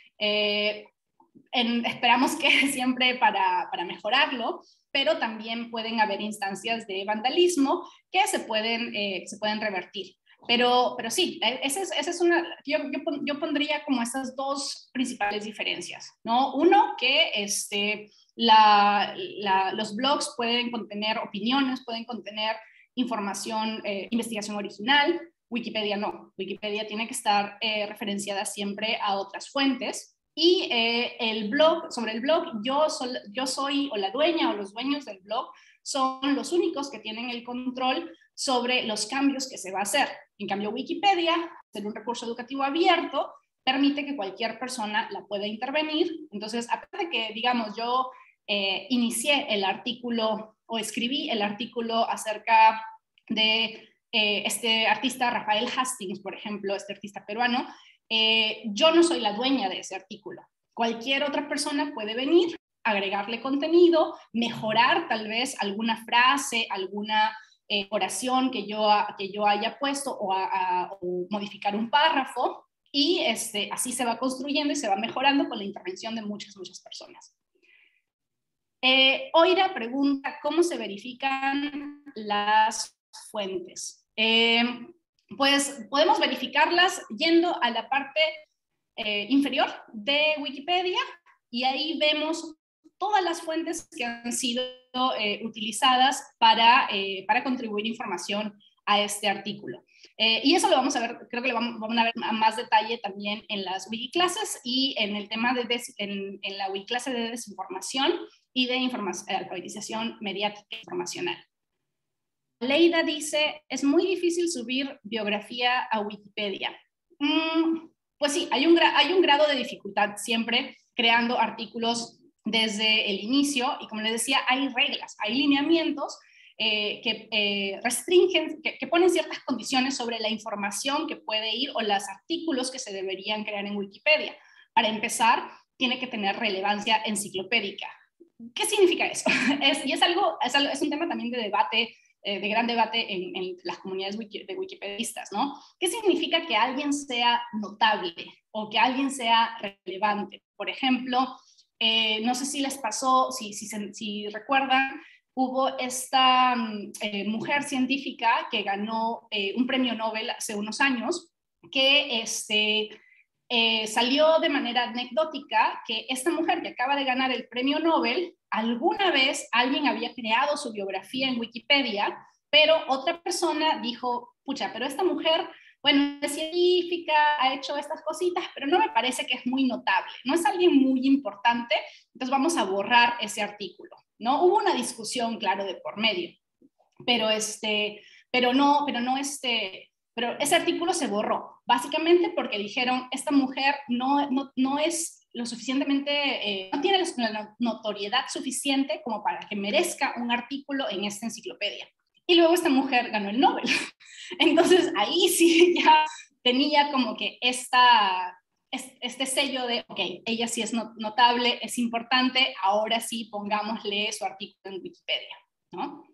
Eh, en, esperamos que siempre para, para mejorarlo, pero también pueden haber instancias de vandalismo que se pueden, eh, se pueden revertir. Pero, pero sí, esa es, esa es una, yo, yo, yo pondría como esas dos principales diferencias, ¿no? Uno, que este, la, la, los blogs pueden contener opiniones, pueden contener información, eh, investigación original. Wikipedia no. Wikipedia tiene que estar eh, referenciada siempre a otras fuentes. Y eh, el blog, sobre el blog, yo, sol, yo soy o la dueña o los dueños del blog son los únicos que tienen el control sobre los cambios que se va a hacer. En cambio, Wikipedia, ser un recurso educativo abierto, permite que cualquier persona la pueda intervenir. Entonces, aparte de que, digamos, yo eh, inicié el artículo o escribí el artículo acerca de eh, este artista Rafael Hastings, por ejemplo, este artista peruano, eh, yo no soy la dueña de ese artículo. Cualquier otra persona puede venir, agregarle contenido, mejorar tal vez alguna frase, alguna eh, oración que yo, que yo haya puesto o, a, a, o modificar un párrafo, y este, así se va construyendo y se va mejorando con la intervención de muchas, muchas personas. Eh, Oira pregunta, ¿cómo se verifican las fuentes? Eh, pues podemos verificarlas yendo a la parte eh, inferior de Wikipedia, y ahí vemos todas las fuentes que han sido eh, utilizadas para, eh, para contribuir información a este artículo. Eh, y eso lo vamos a ver, creo que lo vamos, vamos a ver a más detalle también en las wikiclases y en el tema de des, en, en la wikiclase de desinformación y de alfabetización mediática informacional. Leida dice, es muy difícil subir biografía a Wikipedia. Mm, pues sí, hay un, hay un grado de dificultad siempre creando artículos desde el inicio, y como les decía, hay reglas, hay lineamientos eh, que eh, restringen, que, que ponen ciertas condiciones sobre la información que puede ir o los artículos que se deberían crear en Wikipedia. Para empezar, tiene que tener relevancia enciclopédica. ¿Qué significa eso? Es, y es, algo, es, algo, es un tema también de debate, eh, de gran debate en, en las comunidades wiki, de wikipedistas, ¿no? ¿Qué significa que alguien sea notable o que alguien sea relevante? Por ejemplo, eh, no sé si les pasó, si, si, si recuerdan, hubo esta eh, mujer científica que ganó eh, un premio Nobel hace unos años, que este, eh, salió de manera anecdótica que esta mujer que acaba de ganar el premio Nobel, alguna vez alguien había creado su biografía en Wikipedia, pero otra persona dijo, pucha, pero esta mujer, bueno, es científica, ha hecho estas cositas, pero no me parece que es muy notable, no es alguien muy importante, entonces vamos a borrar ese artículo, ¿no? Hubo una discusión, claro, de por medio, pero este, pero no, pero no este, pero ese artículo se borró, básicamente porque dijeron, esta mujer no, no, no es lo suficientemente, eh, no tiene la notoriedad suficiente como para que merezca un artículo en esta enciclopedia. Y luego esta mujer ganó el Nobel. Entonces ahí sí ya tenía como que esta, este sello de, ok, ella sí es notable, es importante, ahora sí pongámosle su artículo en Wikipedia, ¿no?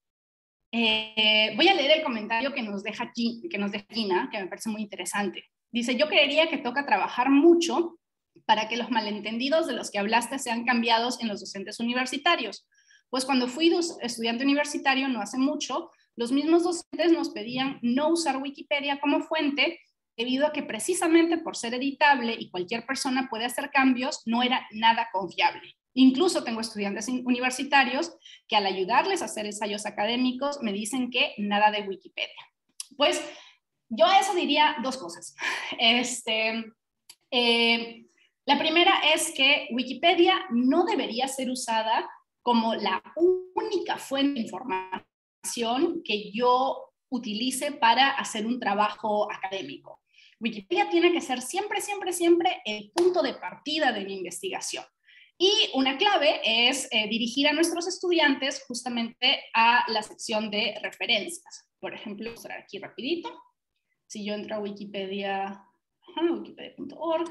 Eh, voy a leer el comentario que nos deja aquí, que nos deja Gina, que me parece muy interesante. Dice, yo creería que toca trabajar mucho para que los malentendidos de los que hablaste sean cambiados en los docentes universitarios. Pues cuando fui estudiante universitario no hace mucho, los mismos docentes nos pedían no usar Wikipedia como fuente debido a que precisamente por ser editable y cualquier persona puede hacer cambios, no era nada confiable. Incluso tengo estudiantes universitarios que al ayudarles a hacer ensayos académicos me dicen que nada de Wikipedia. Pues yo a eso diría dos cosas. Este, eh, la primera es que Wikipedia no debería ser usada como la única fuente de información que yo utilice para hacer un trabajo académico. Wikipedia tiene que ser siempre, siempre, siempre el punto de partida de mi investigación. Y una clave es eh, dirigir a nuestros estudiantes justamente a la sección de referencias. Por ejemplo, mostrar aquí rapidito. Si yo entro a Wikipedia, wikipedia punto org,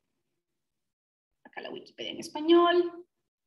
acá la Wikipedia en español.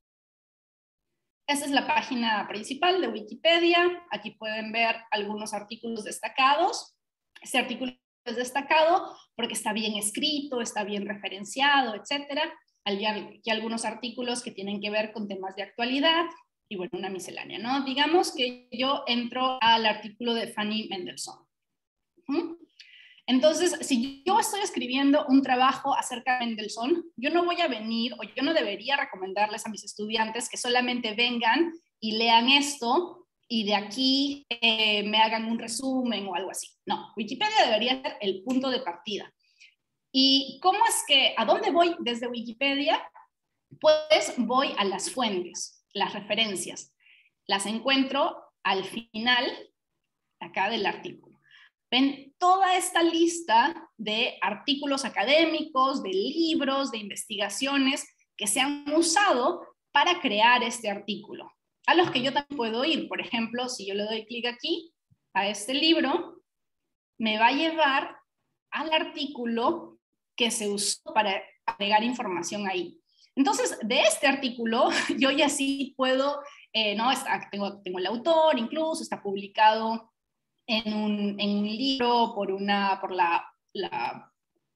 Esta es la página principal de Wikipedia. Aquí pueden ver algunos artículos destacados. Este artículo es destacado porque está bien escrito, está bien referenciado, etcétera. Aquí algunos artículos que tienen que ver con temas de actualidad y bueno, una miscelánea, ¿no? Digamos que yo entro al artículo de Fanny Mendelssohn. ¿Mm? Entonces, si yo estoy escribiendo un trabajo acerca de Mendelssohn, yo no voy a venir o yo no debería recomendarles a mis estudiantes que solamente vengan y lean esto y de aquí eh, me hagan un resumen o algo así. No, Wikipedia debería ser el punto de partida. ¿Y cómo es que, a dónde voy desde Wikipedia? Pues voy a las fuentes, las referencias. Las encuentro al final, acá del artículo. Ven toda esta lista de artículos académicos, de libros, de investigaciones que se han usado para crear este artículo, a los que yo también puedo ir. Por ejemplo, si yo le doy clic aquí a este libro, me va a llevar al artículo que se usó para agregar información ahí. Entonces, de este artículo, yo ya sí puedo, eh, ¿no? Está, tengo, tengo el autor, incluso está publicado en un, en un libro por, una, por la, la,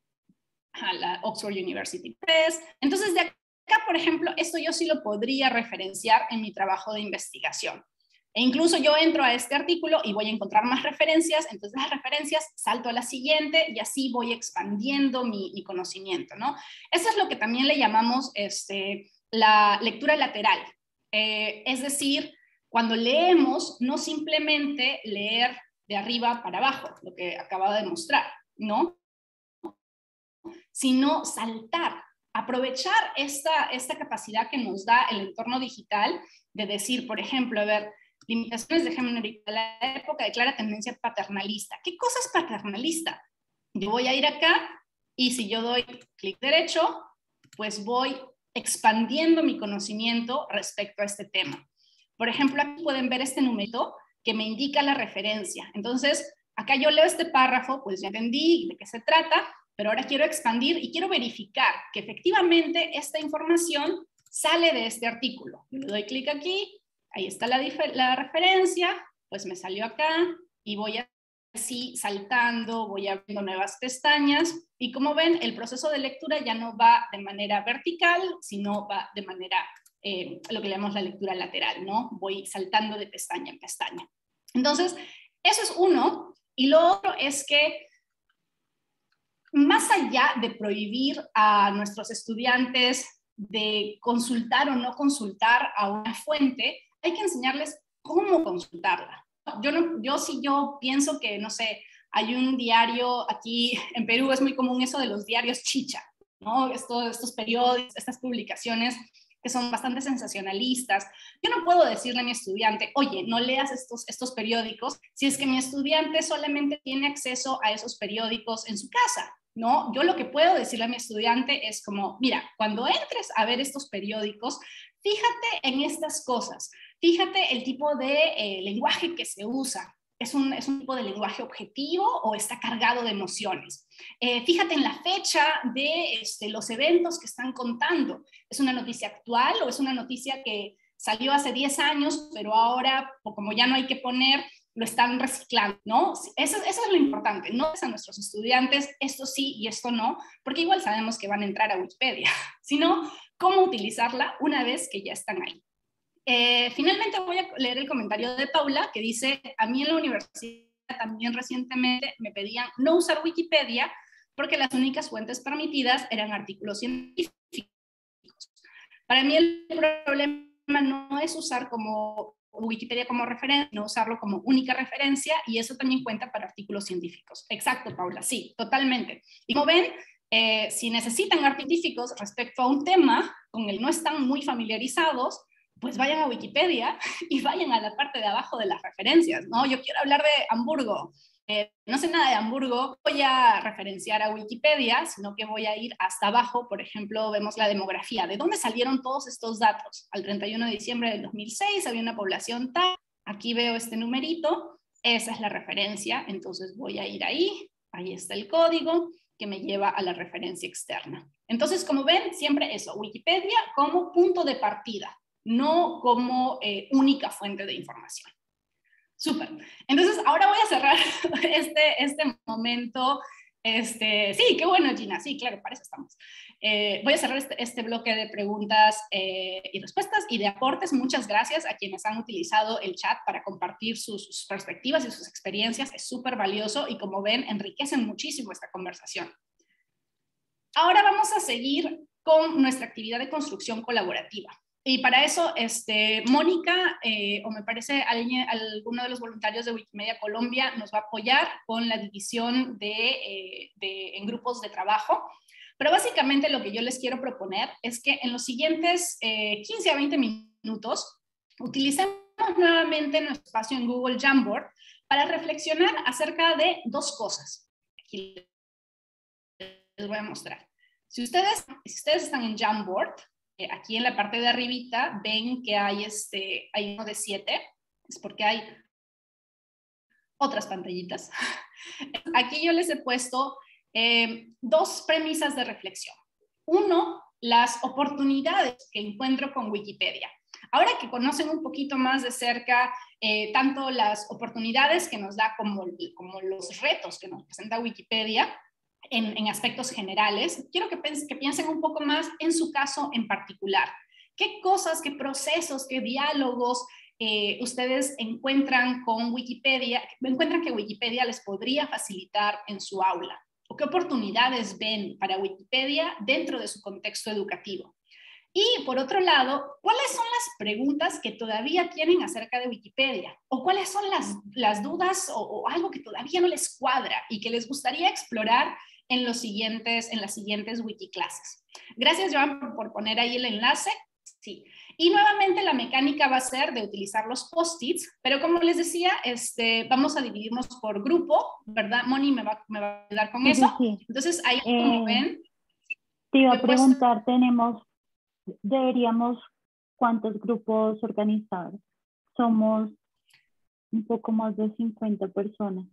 la Oxford University Press. Entonces, de acá, por ejemplo, esto yo sí lo podría referenciar en mi trabajo de investigación. E incluso yo entro a este artículo y voy a encontrar más referencias, entonces las referencias salto a la siguiente y así voy expandiendo mi, mi conocimiento, ¿no? Eso es lo que también le llamamos este, la lectura lateral. Eh, es decir, cuando leemos, no simplemente leer de arriba para abajo, lo que acababa de mostrar, ¿no? Sino saltar, aprovechar esta, esta capacidad que nos da el entorno digital de decir, por ejemplo, a ver, limitaciones de género y la época declara tendencia paternalista. ¿Qué cosa es paternalista? Yo voy a ir acá y si yo doy clic derecho, pues voy expandiendo mi conocimiento respecto a este tema. Por ejemplo, aquí pueden ver este numerito que me indica la referencia. Entonces, acá yo leo este párrafo, pues ya entendí de qué se trata, pero ahora quiero expandir y quiero verificar que efectivamente esta información sale de este artículo. Yo le doy clic aquí, ahí está la, la referencia, pues me salió acá y voy así saltando, voy abriendo nuevas pestañas y como ven, el proceso de lectura ya no va de manera vertical, sino va de manera, eh, lo que llamamos la lectura lateral, ¿no? Voy saltando de pestaña en pestaña. Entonces, eso es uno. Y lo otro es que más allá de prohibir a nuestros estudiantes de consultar o no consultar a una fuente, hay que enseñarles cómo consultarla. Yo, no, yo sí yo pienso que, no sé, hay un diario aquí en Perú, es muy común eso de los diarios chicha, ¿no? Estos, estos periódicos, estas publicaciones que son bastante sensacionalistas. Yo no puedo decirle a mi estudiante, oye, no leas estos, estos periódicos, si es que mi estudiante solamente tiene acceso a esos periódicos en su casa, ¿no? Yo lo que puedo decirle a mi estudiante es como, mira, cuando entres a ver estos periódicos, fíjate en estas cosas, fíjate el tipo de eh, lenguaje que se usa. ¿Es un, ¿Es un tipo de lenguaje objetivo o está cargado de emociones? Eh, fíjate en la fecha de este, los eventos que están contando. ¿Es una noticia actual o es una noticia que salió hace diez años, pero ahora, como ya no hay que poner, lo están reciclando, ¿no? Eso, eso es lo importante, no es a nuestros estudiantes esto sí y esto no, porque igual sabemos que van a entrar a Wikipedia, sino cómo utilizarla una vez que ya están ahí. Eh, finalmente voy a leer el comentario de Paula, que dice, a mí en la universidad también recientemente me pedían no usar Wikipedia porque las únicas fuentes permitidas eran artículos científicos. Para mí el problema no es usar como Wikipedia como referencia, no usarlo como única referencia, y eso también cuenta para artículos científicos. Exacto, Paula, sí, totalmente. Y como ven, eh, si necesitan artículos respecto a un tema con el no están muy familiarizados, pues vayan a Wikipedia y vayan a la parte de abajo de las referencias, ¿no? Yo quiero hablar de Hamburgo. Eh, no sé nada de Hamburgo, voy a referenciar a Wikipedia, sino que voy a ir hasta abajo. Por ejemplo, vemos la demografía. ¿De dónde salieron todos estos datos? Al treinta y uno de diciembre del dos mil seis había una población tal. Aquí veo este numerito. Esa es la referencia. Entonces voy a ir ahí. Ahí está el código que me lleva a la referencia externa. Entonces, como ven, siempre eso, Wikipedia como punto de partida, no como eh, única fuente de información. Súper. Entonces, ahora voy a cerrar este, este momento. Este, sí, qué bueno, Gina. Sí, claro, para eso estamos. Eh, voy a cerrar este, este bloque de preguntas eh, y respuestas y de aportes. Muchas gracias a quienes han utilizado el chat para compartir sus, sus perspectivas y sus experiencias. Es súper valioso y, como ven, enriquecen muchísimo esta conversación. Ahora vamos a seguir con nuestra actividad de construcción colaborativa. Y para eso, este, Mónica, eh, o me parece alguien, alguno de los voluntarios de Wikimedia Colombia, nos va a apoyar con la división de, eh, de, en grupos de trabajo. Pero básicamente lo que yo les quiero proponer es que en los siguientes eh, quince a veinte minutos utilicemos nuevamente nuestro espacio en Google Jamboard para reflexionar acerca de dos cosas. Aquí les voy a mostrar. Si ustedes, si ustedes están en Jamboard, eh, aquí en la parte de arribita ven que hay, este, hay uno de siete, es porque hay otras pantallitas. Aquí yo les he puesto eh, dos premisas de reflexión. Uno, las oportunidades que encuentro con Wikipedia. Ahora que conocen un poquito más de cerca eh, tanto las oportunidades que nos da como, como los retos que nos presenta Wikipedia, En, en aspectos generales, quiero que, que piensen un poco más en su caso en particular. ¿Qué cosas, qué procesos, qué diálogos eh, ustedes encuentran con Wikipedia, encuentran que Wikipedia les podría facilitar en su aula? ¿O qué oportunidades ven para Wikipedia dentro de su contexto educativo? Y por otro lado, ¿cuáles son las preguntas que todavía tienen acerca de Wikipedia? ¿O cuáles son las, las dudas o, o algo que todavía no les cuadra y que les gustaría explorar en, los siguientes, en las siguientes Wikiclases? Gracias, Joan, por, por poner ahí el enlace. Sí. Y nuevamente la mecánica va a ser de utilizar los post-its, pero como les decía, este, vamos a dividirnos por grupo, ¿verdad? Moni me va, me va a ayudar con sí, eso. Sí, sí. Entonces, ahí Eh, como ven, te iba yo a he puesto... preguntar, tenemos, deberíamos, ¿cuántos grupos organizar? Somos un poco más de cincuenta personas.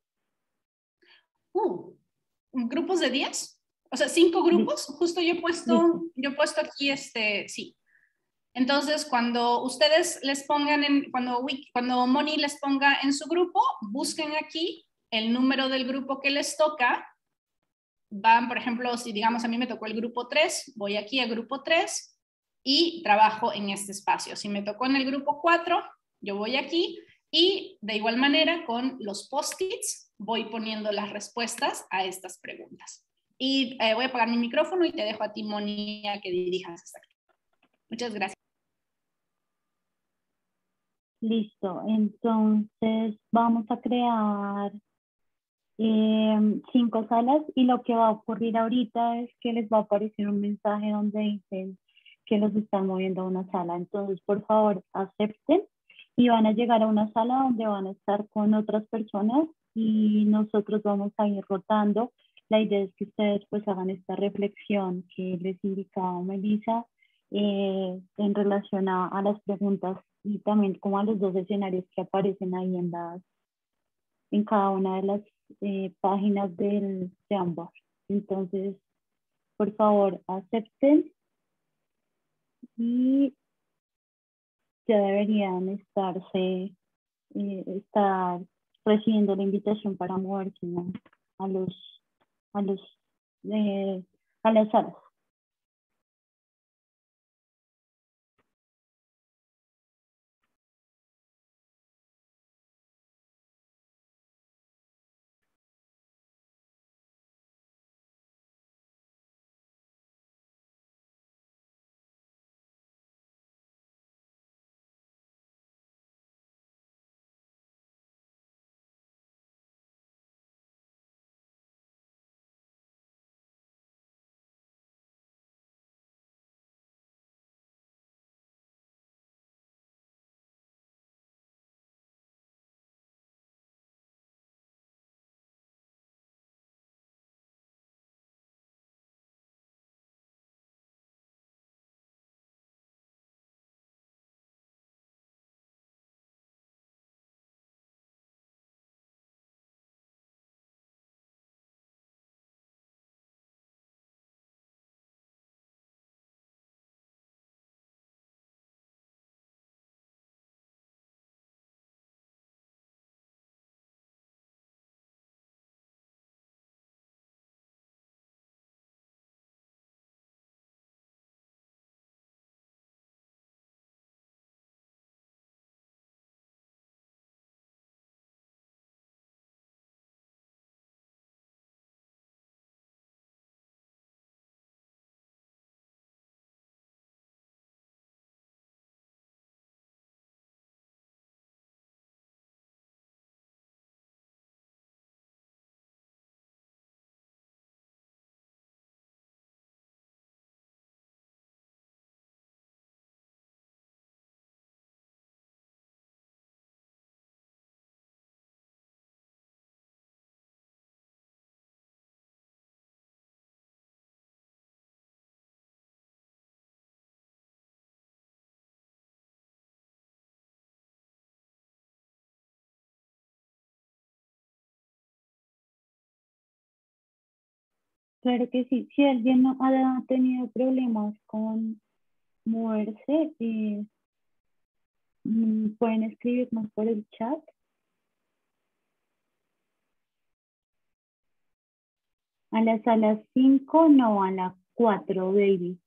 Uh, ¿grupos de diez? O sea, cinco grupos. Justo yo he puesto, Listo. yo he puesto aquí, este, sí. Entonces, cuando ustedes les pongan, en, cuando, cuando Moni les ponga en su grupo, busquen aquí el número del grupo que les toca. Van, por ejemplo, si digamos a mí me tocó el grupo tres, voy aquí al grupo tres y trabajo en este espacio. Si me tocó en el grupo cuatro, yo voy aquí y de igual manera con los post-its voy poniendo las respuestas a estas preguntas. Y eh, voy a apagar mi micrófono y te dejo a ti, Moni, a que dirijas esta actividad. Muchas gracias. Listo. Entonces vamos a crear eh, cinco salas y lo que va a ocurrir ahorita es que les va a aparecer un mensaje donde dicen que los están moviendo a una sala. Entonces, por favor, acepten y van a llegar a una sala donde van a estar con otras personas y nosotros vamos a ir rotando. La idea es que ustedes pues hagan esta reflexión que les indicaba Melissa eh, en relación a, a las preguntas y también como a los dos escenarios que aparecen ahí en, las, en cada una de las eh, páginas del Jamboard. Entonces, por favor, acepten y ya deberían estarse, eh, estar recibiendo la invitación para moverse, ¿no? a los, a los, eh, a las salas. Claro que sí, si alguien no ha tenido problemas con moverse, eh, mm, pueden escribirnos por el chat. A la sala cinco, no, a la cuatro, baby.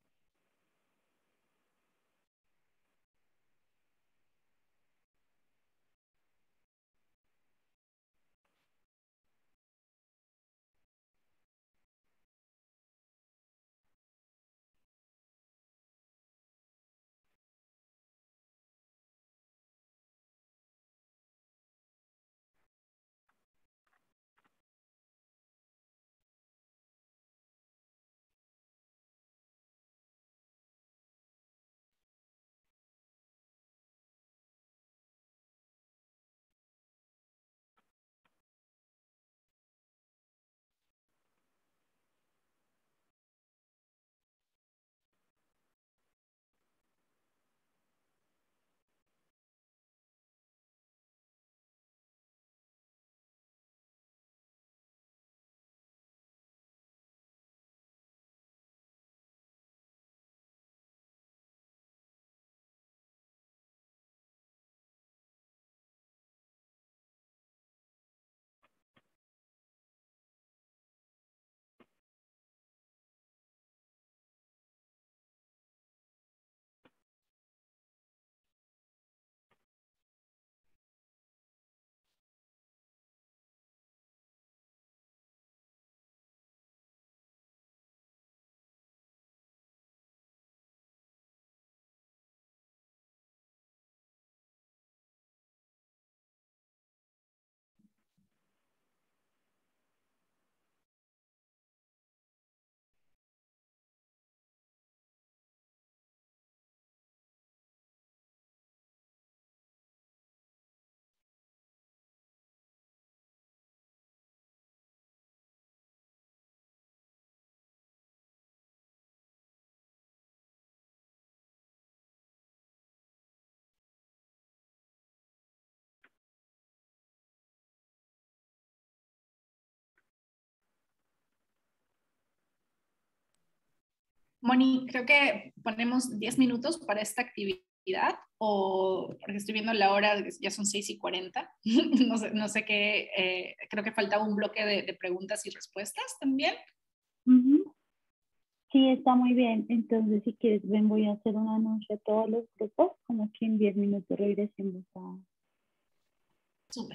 Moni, creo que ponemos diez minutos para esta actividad, o porque estoy viendo la hora, ya son seis y cuarenta. No sé, no sé qué, eh, creo que faltaba un bloque de, de preguntas y respuestas también. Ujú. Sí, está muy bien. Entonces, si quieres, ven, voy a hacer un anuncio a todos los grupos, como que en diez minutos regresemos a... Súper.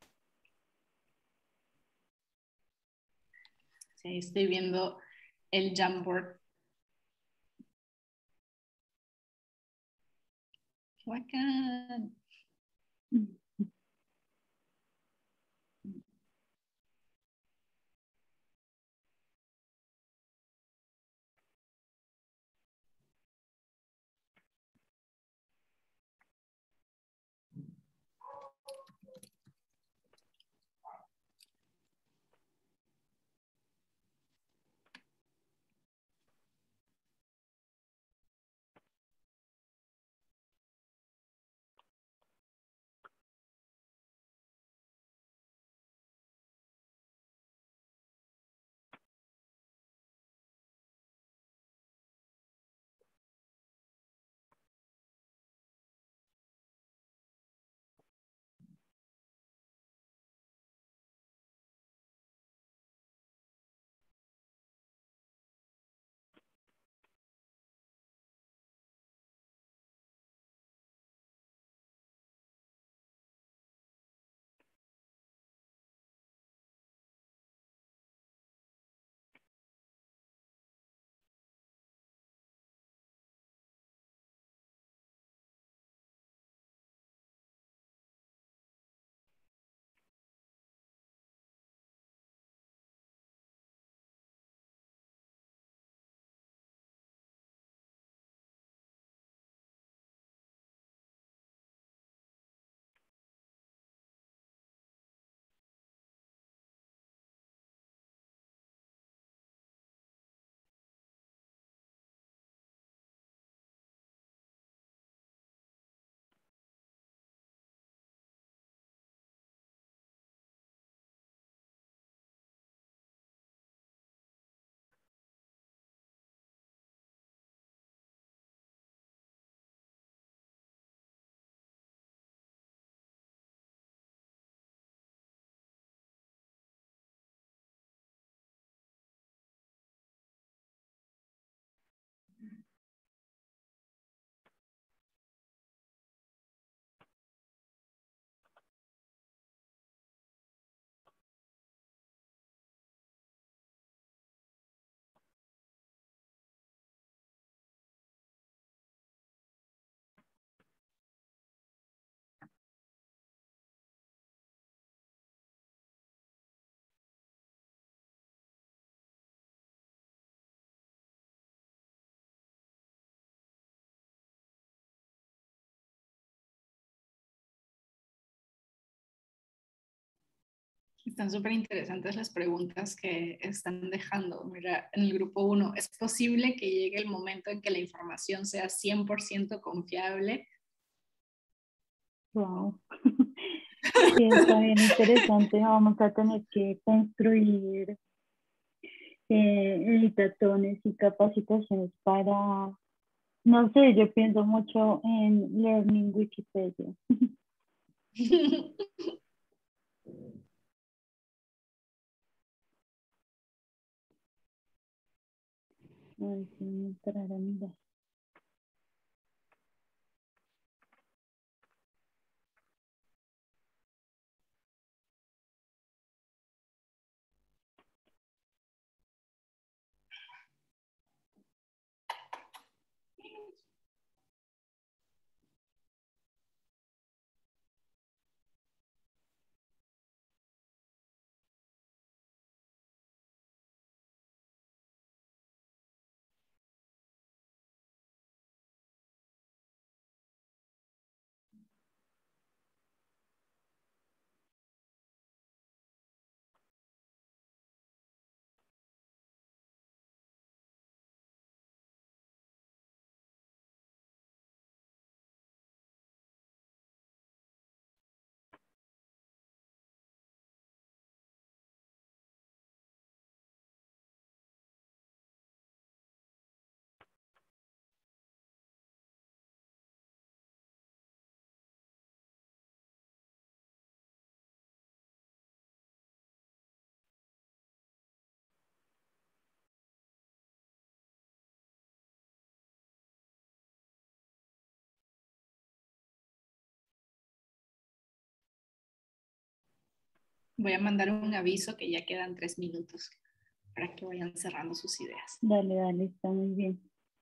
Sí, estoy viendo el Jamboard. Bacán. Están súper interesantes las preguntas que están dejando. Mira, en el grupo uno, ¿es posible que llegue el momento en que la información sea cien por ciento confiable? Wow. Sí, está bien interesante. Vamos a tener que construir eh, editatones y capacitaciones para, no sé, yo pienso mucho en Learning Wikipedia. A ver si me entrará a mirar. Voy a mandar un aviso que ya quedan tres minutos para que vayan cerrando sus ideas. Dale, dale, está muy bien.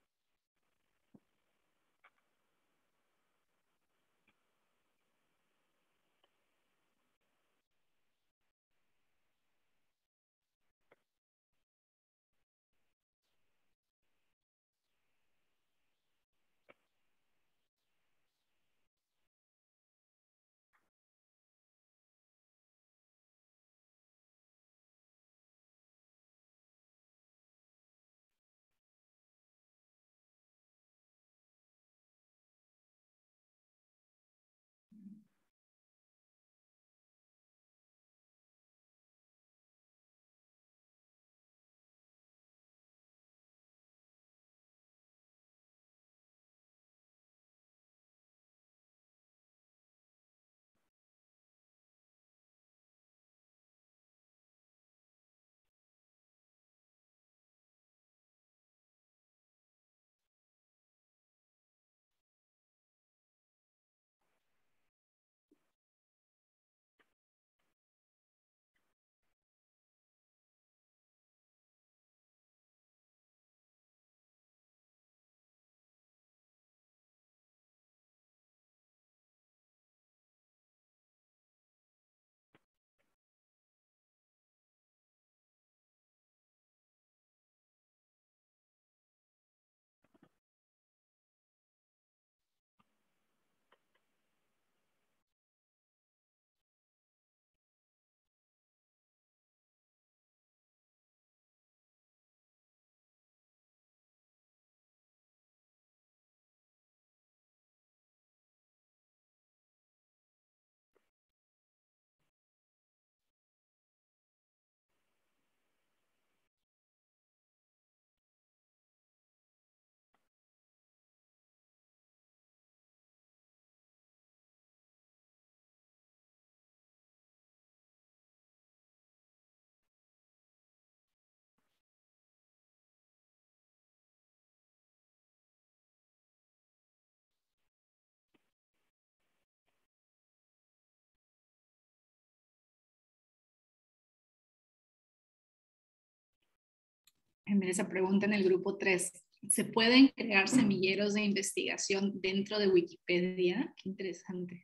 En esa pregunta en el grupo tres, ¿se pueden crear semilleros de investigación dentro de Wikipedia? Qué interesante.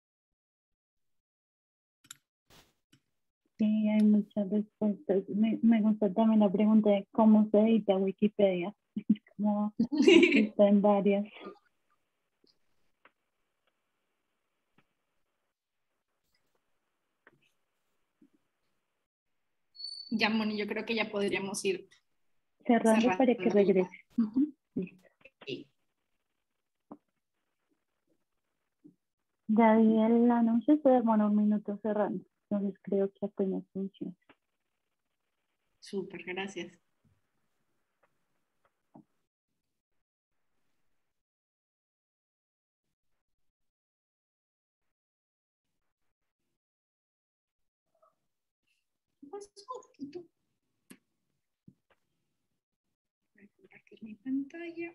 Sí, hay muchas respuestas. Me, me gusta también la pregunta de cómo se edita Wikipedia. Como está en varias. Ya, Moni, yo creo que ya podríamos ir Cerrando cerrando. para que regrese. Uh-huh. Sí. Ya di el anuncio, se demora un minuto cerrando. Entonces creo que apenas funciona. Súper, gracias. Pues, un poquito. Voy a compartir mi pantalla.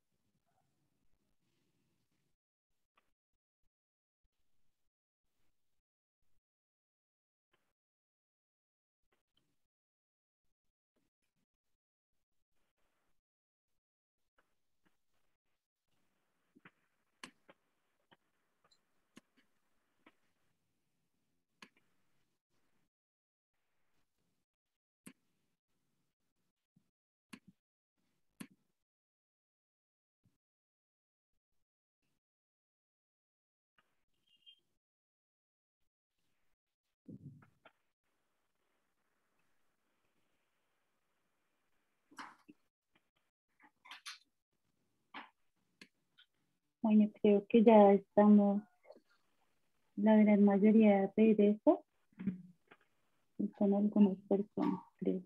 Bueno, creo que ya estamos la gran mayoría de regreso. Están algunas personas, creo.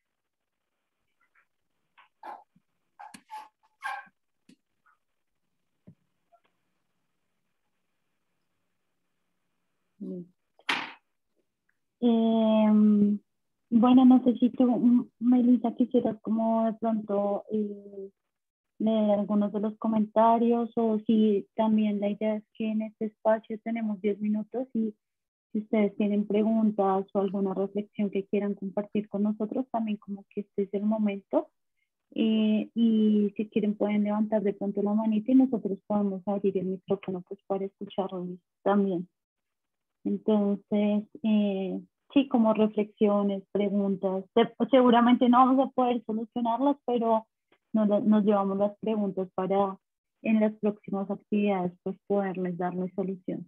Eh, bueno, no sé si tú, Melissa, quisieras como de pronto eh, leer algunos de los comentarios o si también la idea es que en este espacio tenemos diez minutos y si ustedes tienen preguntas o alguna reflexión que quieran compartir con nosotros, también como que este es el momento. Eh, y si quieren pueden levantar de pronto la manita y nosotros podemos abrir el micrófono pues para escucharlos también. Entonces, eh, sí, como reflexiones, preguntas, se, seguramente no vamos a poder solucionarlas, pero nos, nos llevamos las preguntas para en las próximas actividades pues poderles darles solución.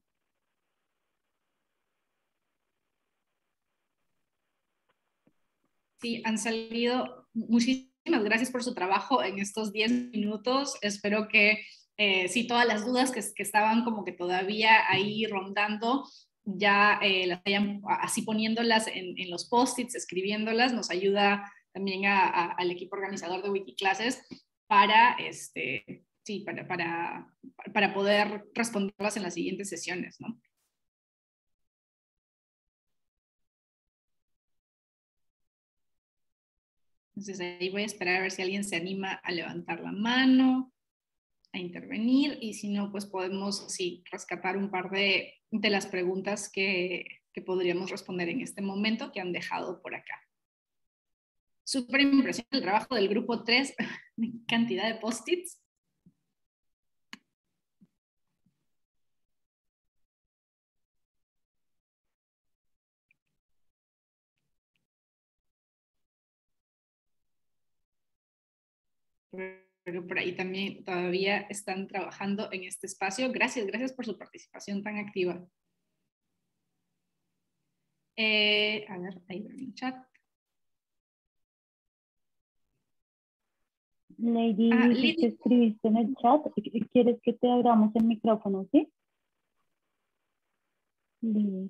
Sí, han salido. Muchísimas gracias por su trabajo en estos diez minutos. Espero que eh, sí, todas las dudas que, que estaban como que todavía ahí rondando, ya eh, las vayan así poniéndolas en, en los post-its, escribiéndolas, nos ayuda también a, a, al equipo organizador de Wikiclases para, este, sí, para, para, para poder responderlas en las siguientes sesiones, ¿no? Entonces ahí voy a esperar a ver si alguien se anima a levantar la mano, a intervenir, y si no, pues podemos, sí, rescatar un par de, de las preguntas que, que podríamos responder en este momento que han dejado por acá. Súper impresionante el trabajo del grupo tres, cantidad de post-its. Pero por ahí también todavía están trabajando en este espacio. Gracias, gracias por su participación tan activa. Eh, a ver, ahí en el chat. Lady, Ah, dices Lidia. que escribiste en el chat. ¿Quieres que te abramos el micrófono, sí? Lidia.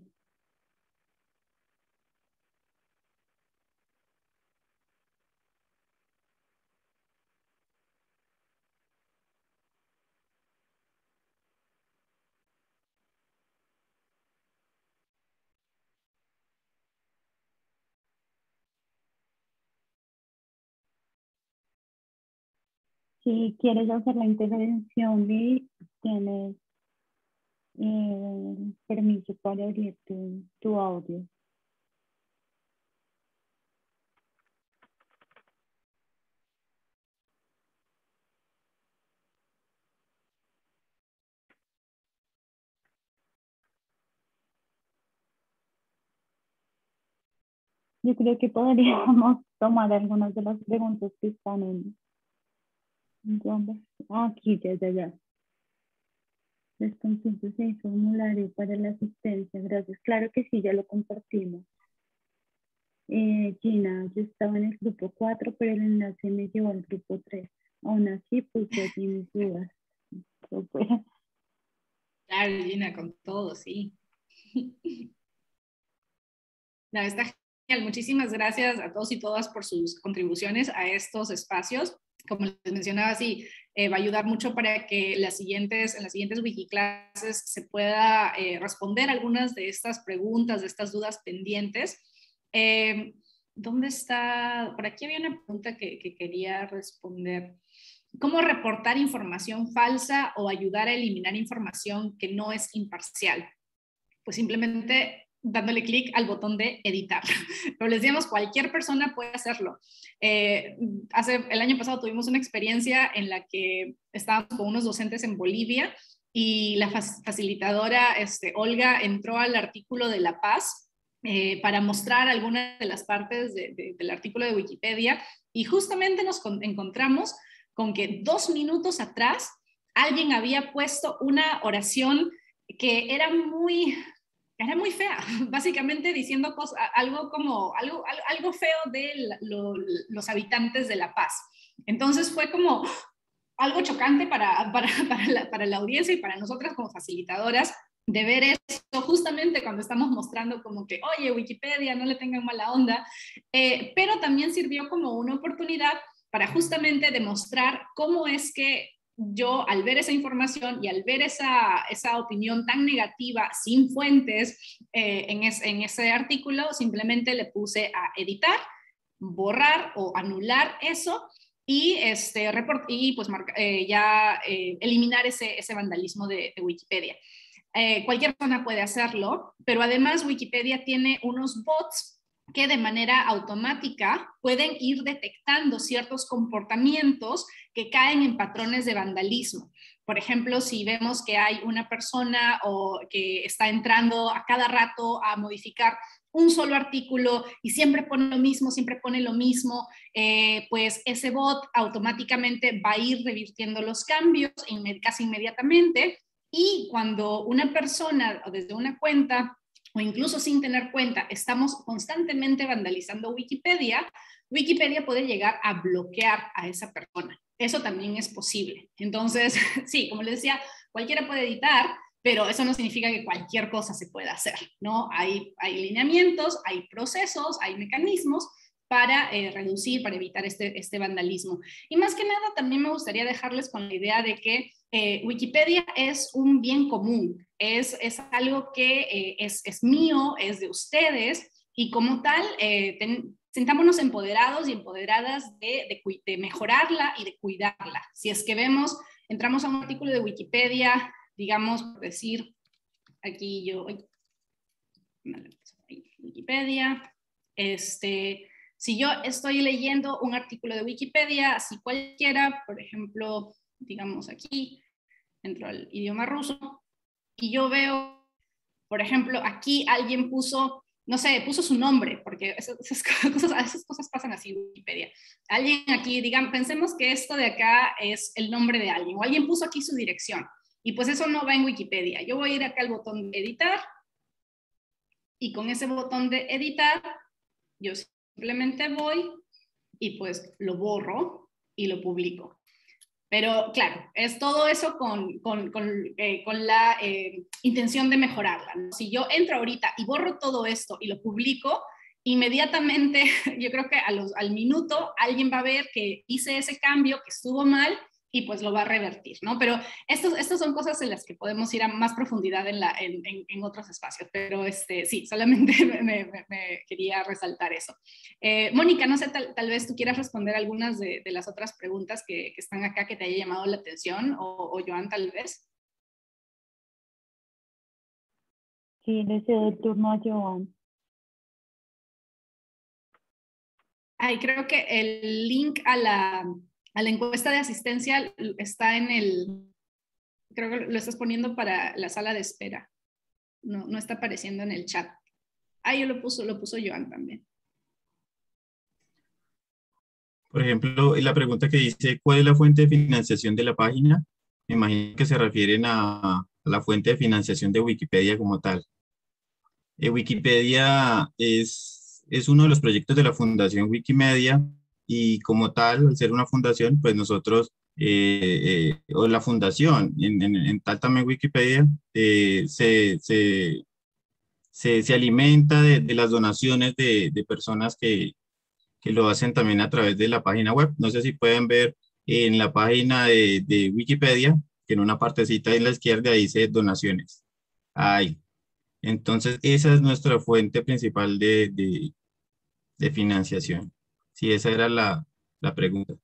Si quieres hacer la intervención, Lidia, tienes eh, permiso para abrir tu, tu audio. Yo creo que podríamos tomar algunas de las preguntas que están en... ¿Dónde? Ah, aquí, ya, ya, ya. Les consulto el formulario para la asistencia. Gracias. Claro que sí, ya lo compartimos. Eh, Gina, yo estaba en el grupo cuatro, pero el enlace me llevó al grupo tres. Aún así, puse allí mis dudas. Super. Claro, Gina, con todo, sí. No, está genial. Muchísimas gracias a todos y todas por sus contribuciones a estos espacios. Como les mencionaba, sí, eh, va a ayudar mucho para que las siguientes, en las siguientes Wikiclases se pueda eh, responder algunas de estas preguntas, de estas dudas pendientes. Eh, ¿Dónde está? Por aquí había una pregunta que, que quería responder. ¿Cómo reportar información falsa o ayudar a eliminar información que no es imparcial? Pues simplemente dándole clic al botón de editar. Pero les decíamos, cualquier persona puede hacerlo. Eh, hace, el año pasado tuvimos una experiencia en la que estábamos con unos docentes en Bolivia y la facilitadora este, Olga entró al artículo de La Paz eh, para mostrar algunas de las partes de, de, del artículo de Wikipedia, y justamente nos encontramos con que dos minutos atrás alguien había puesto una oración que era muy, era muy fea, básicamente diciendo cosas, algo como, algo, algo feo de la, lo, los habitantes de La Paz. Entonces fue como algo chocante para, para, para, la, para la audiencia y para nosotras como facilitadoras, de ver esto justamente cuando estamos mostrando como que, oye, Wikipedia, no le tengan mala onda, eh, pero también sirvió como una oportunidad para justamente demostrar cómo es que yo, al ver esa información y al ver esa, esa opinión tan negativa, sin fuentes, eh, en, es, en ese artículo, simplemente le puse a editar, borrar o anular eso y, este, report, y pues marca, eh, ya eh, eliminar ese, ese vandalismo de, de Wikipedia. Eh, cualquier persona puede hacerlo, pero además Wikipedia tiene unos bots que de manera automática pueden ir detectando ciertos comportamientos que caen en patrones de vandalismo. Por ejemplo, si vemos que hay una persona o que está entrando a cada rato a modificar un solo artículo y siempre pone lo mismo, siempre pone lo mismo, eh, pues ese bot automáticamente va a ir revirtiendo los cambios casi inmediatamente, y cuando una persona o desde una cuenta o incluso sin tener cuenta estamos constantemente vandalizando Wikipedia, Wikipedia puede llegar a bloquear a esa persona. Eso también es posible. Entonces, sí, como les decía, cualquiera puede editar, pero eso no significa que cualquier cosa se pueda hacer, ¿no? Hay, hay lineamientos, hay procesos, hay mecanismos para eh, reducir, para evitar este, este vandalismo. Y más que nada, también me gustaría dejarles con la idea de que eh, Wikipedia es un bien común, es, es algo que eh, es, es mío, es de ustedes, y como tal, eh, ten, sentámonos empoderados y empoderadas de, de, de mejorarla y de cuidarla. Si es que vemos, entramos a un artículo de Wikipedia, digamos, por decir, aquí yo, Wikipedia, este, si yo estoy leyendo un artículo de Wikipedia, así cualquiera, por ejemplo, digamos aquí, entro al idioma ruso, y yo veo, por ejemplo, aquí alguien puso, no sé, puso su nombre, porque esas, esas, cosas, esas cosas pasan así en Wikipedia. Alguien aquí, digan, pensemos que esto de acá es el nombre de alguien, o alguien puso aquí su dirección, y pues eso no va en Wikipedia. Yo voy a ir acá al botón de editar, y con ese botón de editar, yo simplemente voy y pues lo borro y lo publico. Pero claro, es todo eso con, con, con, eh, con la eh, intención de mejorarla, ¿no? Si yo entro ahorita y borro todo esto y lo publico, inmediatamente, yo creo que a los, al minuto alguien va a ver que hice ese cambio, que estuvo mal, y pues lo va a revertir, ¿no? Pero estos, estos son cosas en las que podemos ir a más profundidad en, la, en, en, en otros espacios, pero este, sí, solamente me, me, me quería resaltar eso. Eh, Mónica, no sé, tal, tal vez tú quieras responder algunas de, de las otras preguntas que, que están acá que te haya llamado la atención, o, o Joan tal vez. Sí, le cedo el turno a Joan. Ay, creo que el link a la, a la encuesta de asistencia está en el, creo que lo estás poniendo para la sala de espera. No, no está apareciendo en el chat. Ah, yo lo puso, lo puso Joan también. Por ejemplo, la pregunta que dice, ¿cuál es la fuente de financiación de la página? Me imagino que se refieren a, a la fuente de financiación de Wikipedia como tal. Eh, Wikipedia es, es uno de los proyectos de la Fundación Wikimedia, y como tal, al ser una fundación, pues nosotros, eh, eh, o la fundación, en, en, en tal también Wikipedia, eh, se, se, se, se alimenta de, de las donaciones de, de personas que, que lo hacen también a través de la página web. No sé si pueden ver en la página de, de Wikipedia, que en una partecita en la izquierda dice donaciones. Ahí. Entonces, esa es nuestra fuente principal de, de, de financiación. Sí, esa era la, la pregunta.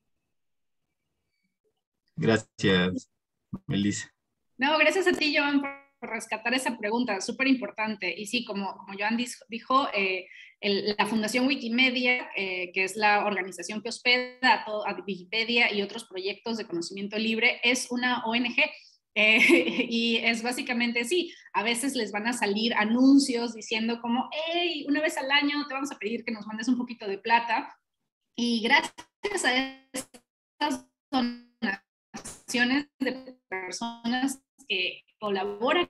Gracias, Melissa. No, gracias a ti, Joan, por rescatar esa pregunta, súper importante. Y sí, como, como Joan dijo, eh, el, la Fundación Wikimedia, eh, que es la organización que hospeda a, todo, a Wikipedia y otros proyectos de conocimiento libre, es una O N G. Eh, y es básicamente, sí, a veces les van a salir anuncios diciendo como, hey, una vez al año te vamos a pedir que nos mandes un poquito de plata. Y gracias a estas donaciones de personas que colaboran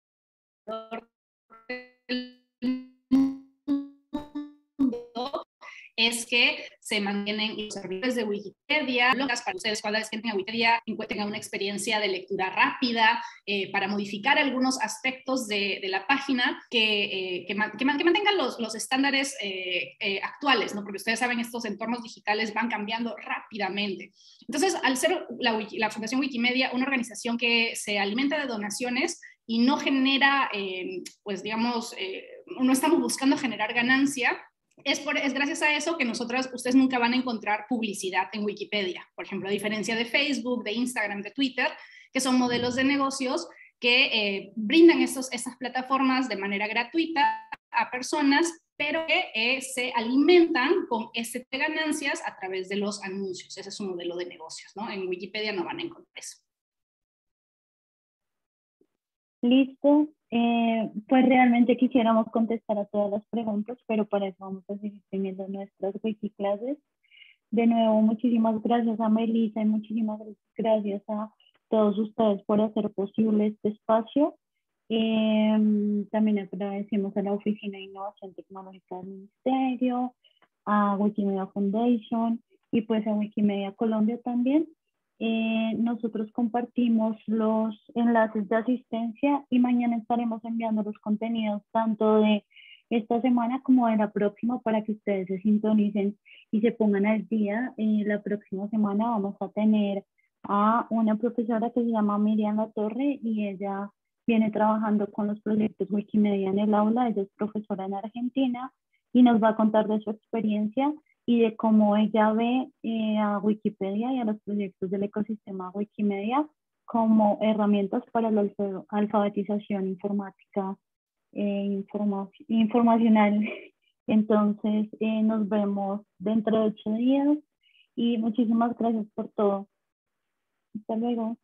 es que se mantienen los servidores de Wikipedia, para ustedes cuando es que entren a Wikipedia tengan una experiencia de lectura rápida, eh, para modificar algunos aspectos de, de la página que, eh, que, que, que mantengan los, los estándares eh, eh, actuales, ¿no? Porque ustedes saben, estos entornos digitales van cambiando rápidamente. Entonces, al ser la, la Fundación Wikimedia una organización que se alimenta de donaciones y no genera, eh, pues digamos, eh, no estamos buscando generar ganancia, Es, por, es gracias a eso que nosotras, ustedes nunca van a encontrar publicidad en Wikipedia, por ejemplo, a diferencia de Facebook, de Instagram, de Twitter, que son modelos de negocios que eh, brindan estos, estas plataformas de manera gratuita a personas, pero que eh, se alimentan con este de ganancias a través de los anuncios. Ese es un modelo de negocios, ¿no? En Wikipedia no van a encontrar eso. Listo. Eh, pues realmente quisiéramos contestar a todas las preguntas, pero para eso vamos a seguir teniendo nuestras wikiclases. De nuevo, muchísimas gracias a Melissa y muchísimas gracias a todos ustedes por hacer posible este espacio. Eh, también agradecemos a la Oficina de Innovación Tecnológica del Ministerio, a Wikimedia Foundation y pues a Wikimedia Colombia también. Eh, nosotros compartimos los enlaces de asistencia y mañana estaremos enviando los contenidos tanto de esta semana como de la próxima para que ustedes se sintonicen y se pongan al día. Eh, la próxima semana vamos a tener a una profesora que se llama Miriam Latorre y ella viene trabajando con los proyectos Wikimedia en el aula. Ella es profesora en Argentina y nos va a contar de su experiencia y de cómo ella ve eh, a Wikipedia y a los proyectos del ecosistema Wikimedia como herramientas para la alfabetización informática eh, informa informacional. Entonces, eh, nos vemos dentro de ocho días y muchísimas gracias por todo. Hasta luego.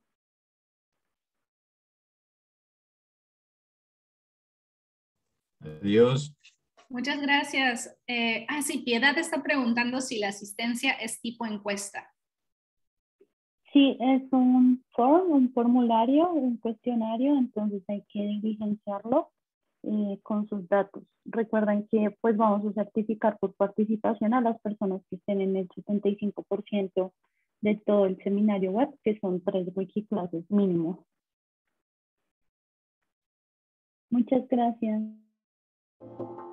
Adiós. Muchas gracias. Eh, ah, sí, Piedad está preguntando si la asistencia es tipo encuesta. Sí, es un form, un formulario, un cuestionario, entonces hay que diligenciarlo eh, con sus datos. Recuerden que pues vamos a certificar por participación a las personas que estén en el setenta y cinco por ciento de todo el seminario web, que son tres wikiclases mínimo. Muchas gracias.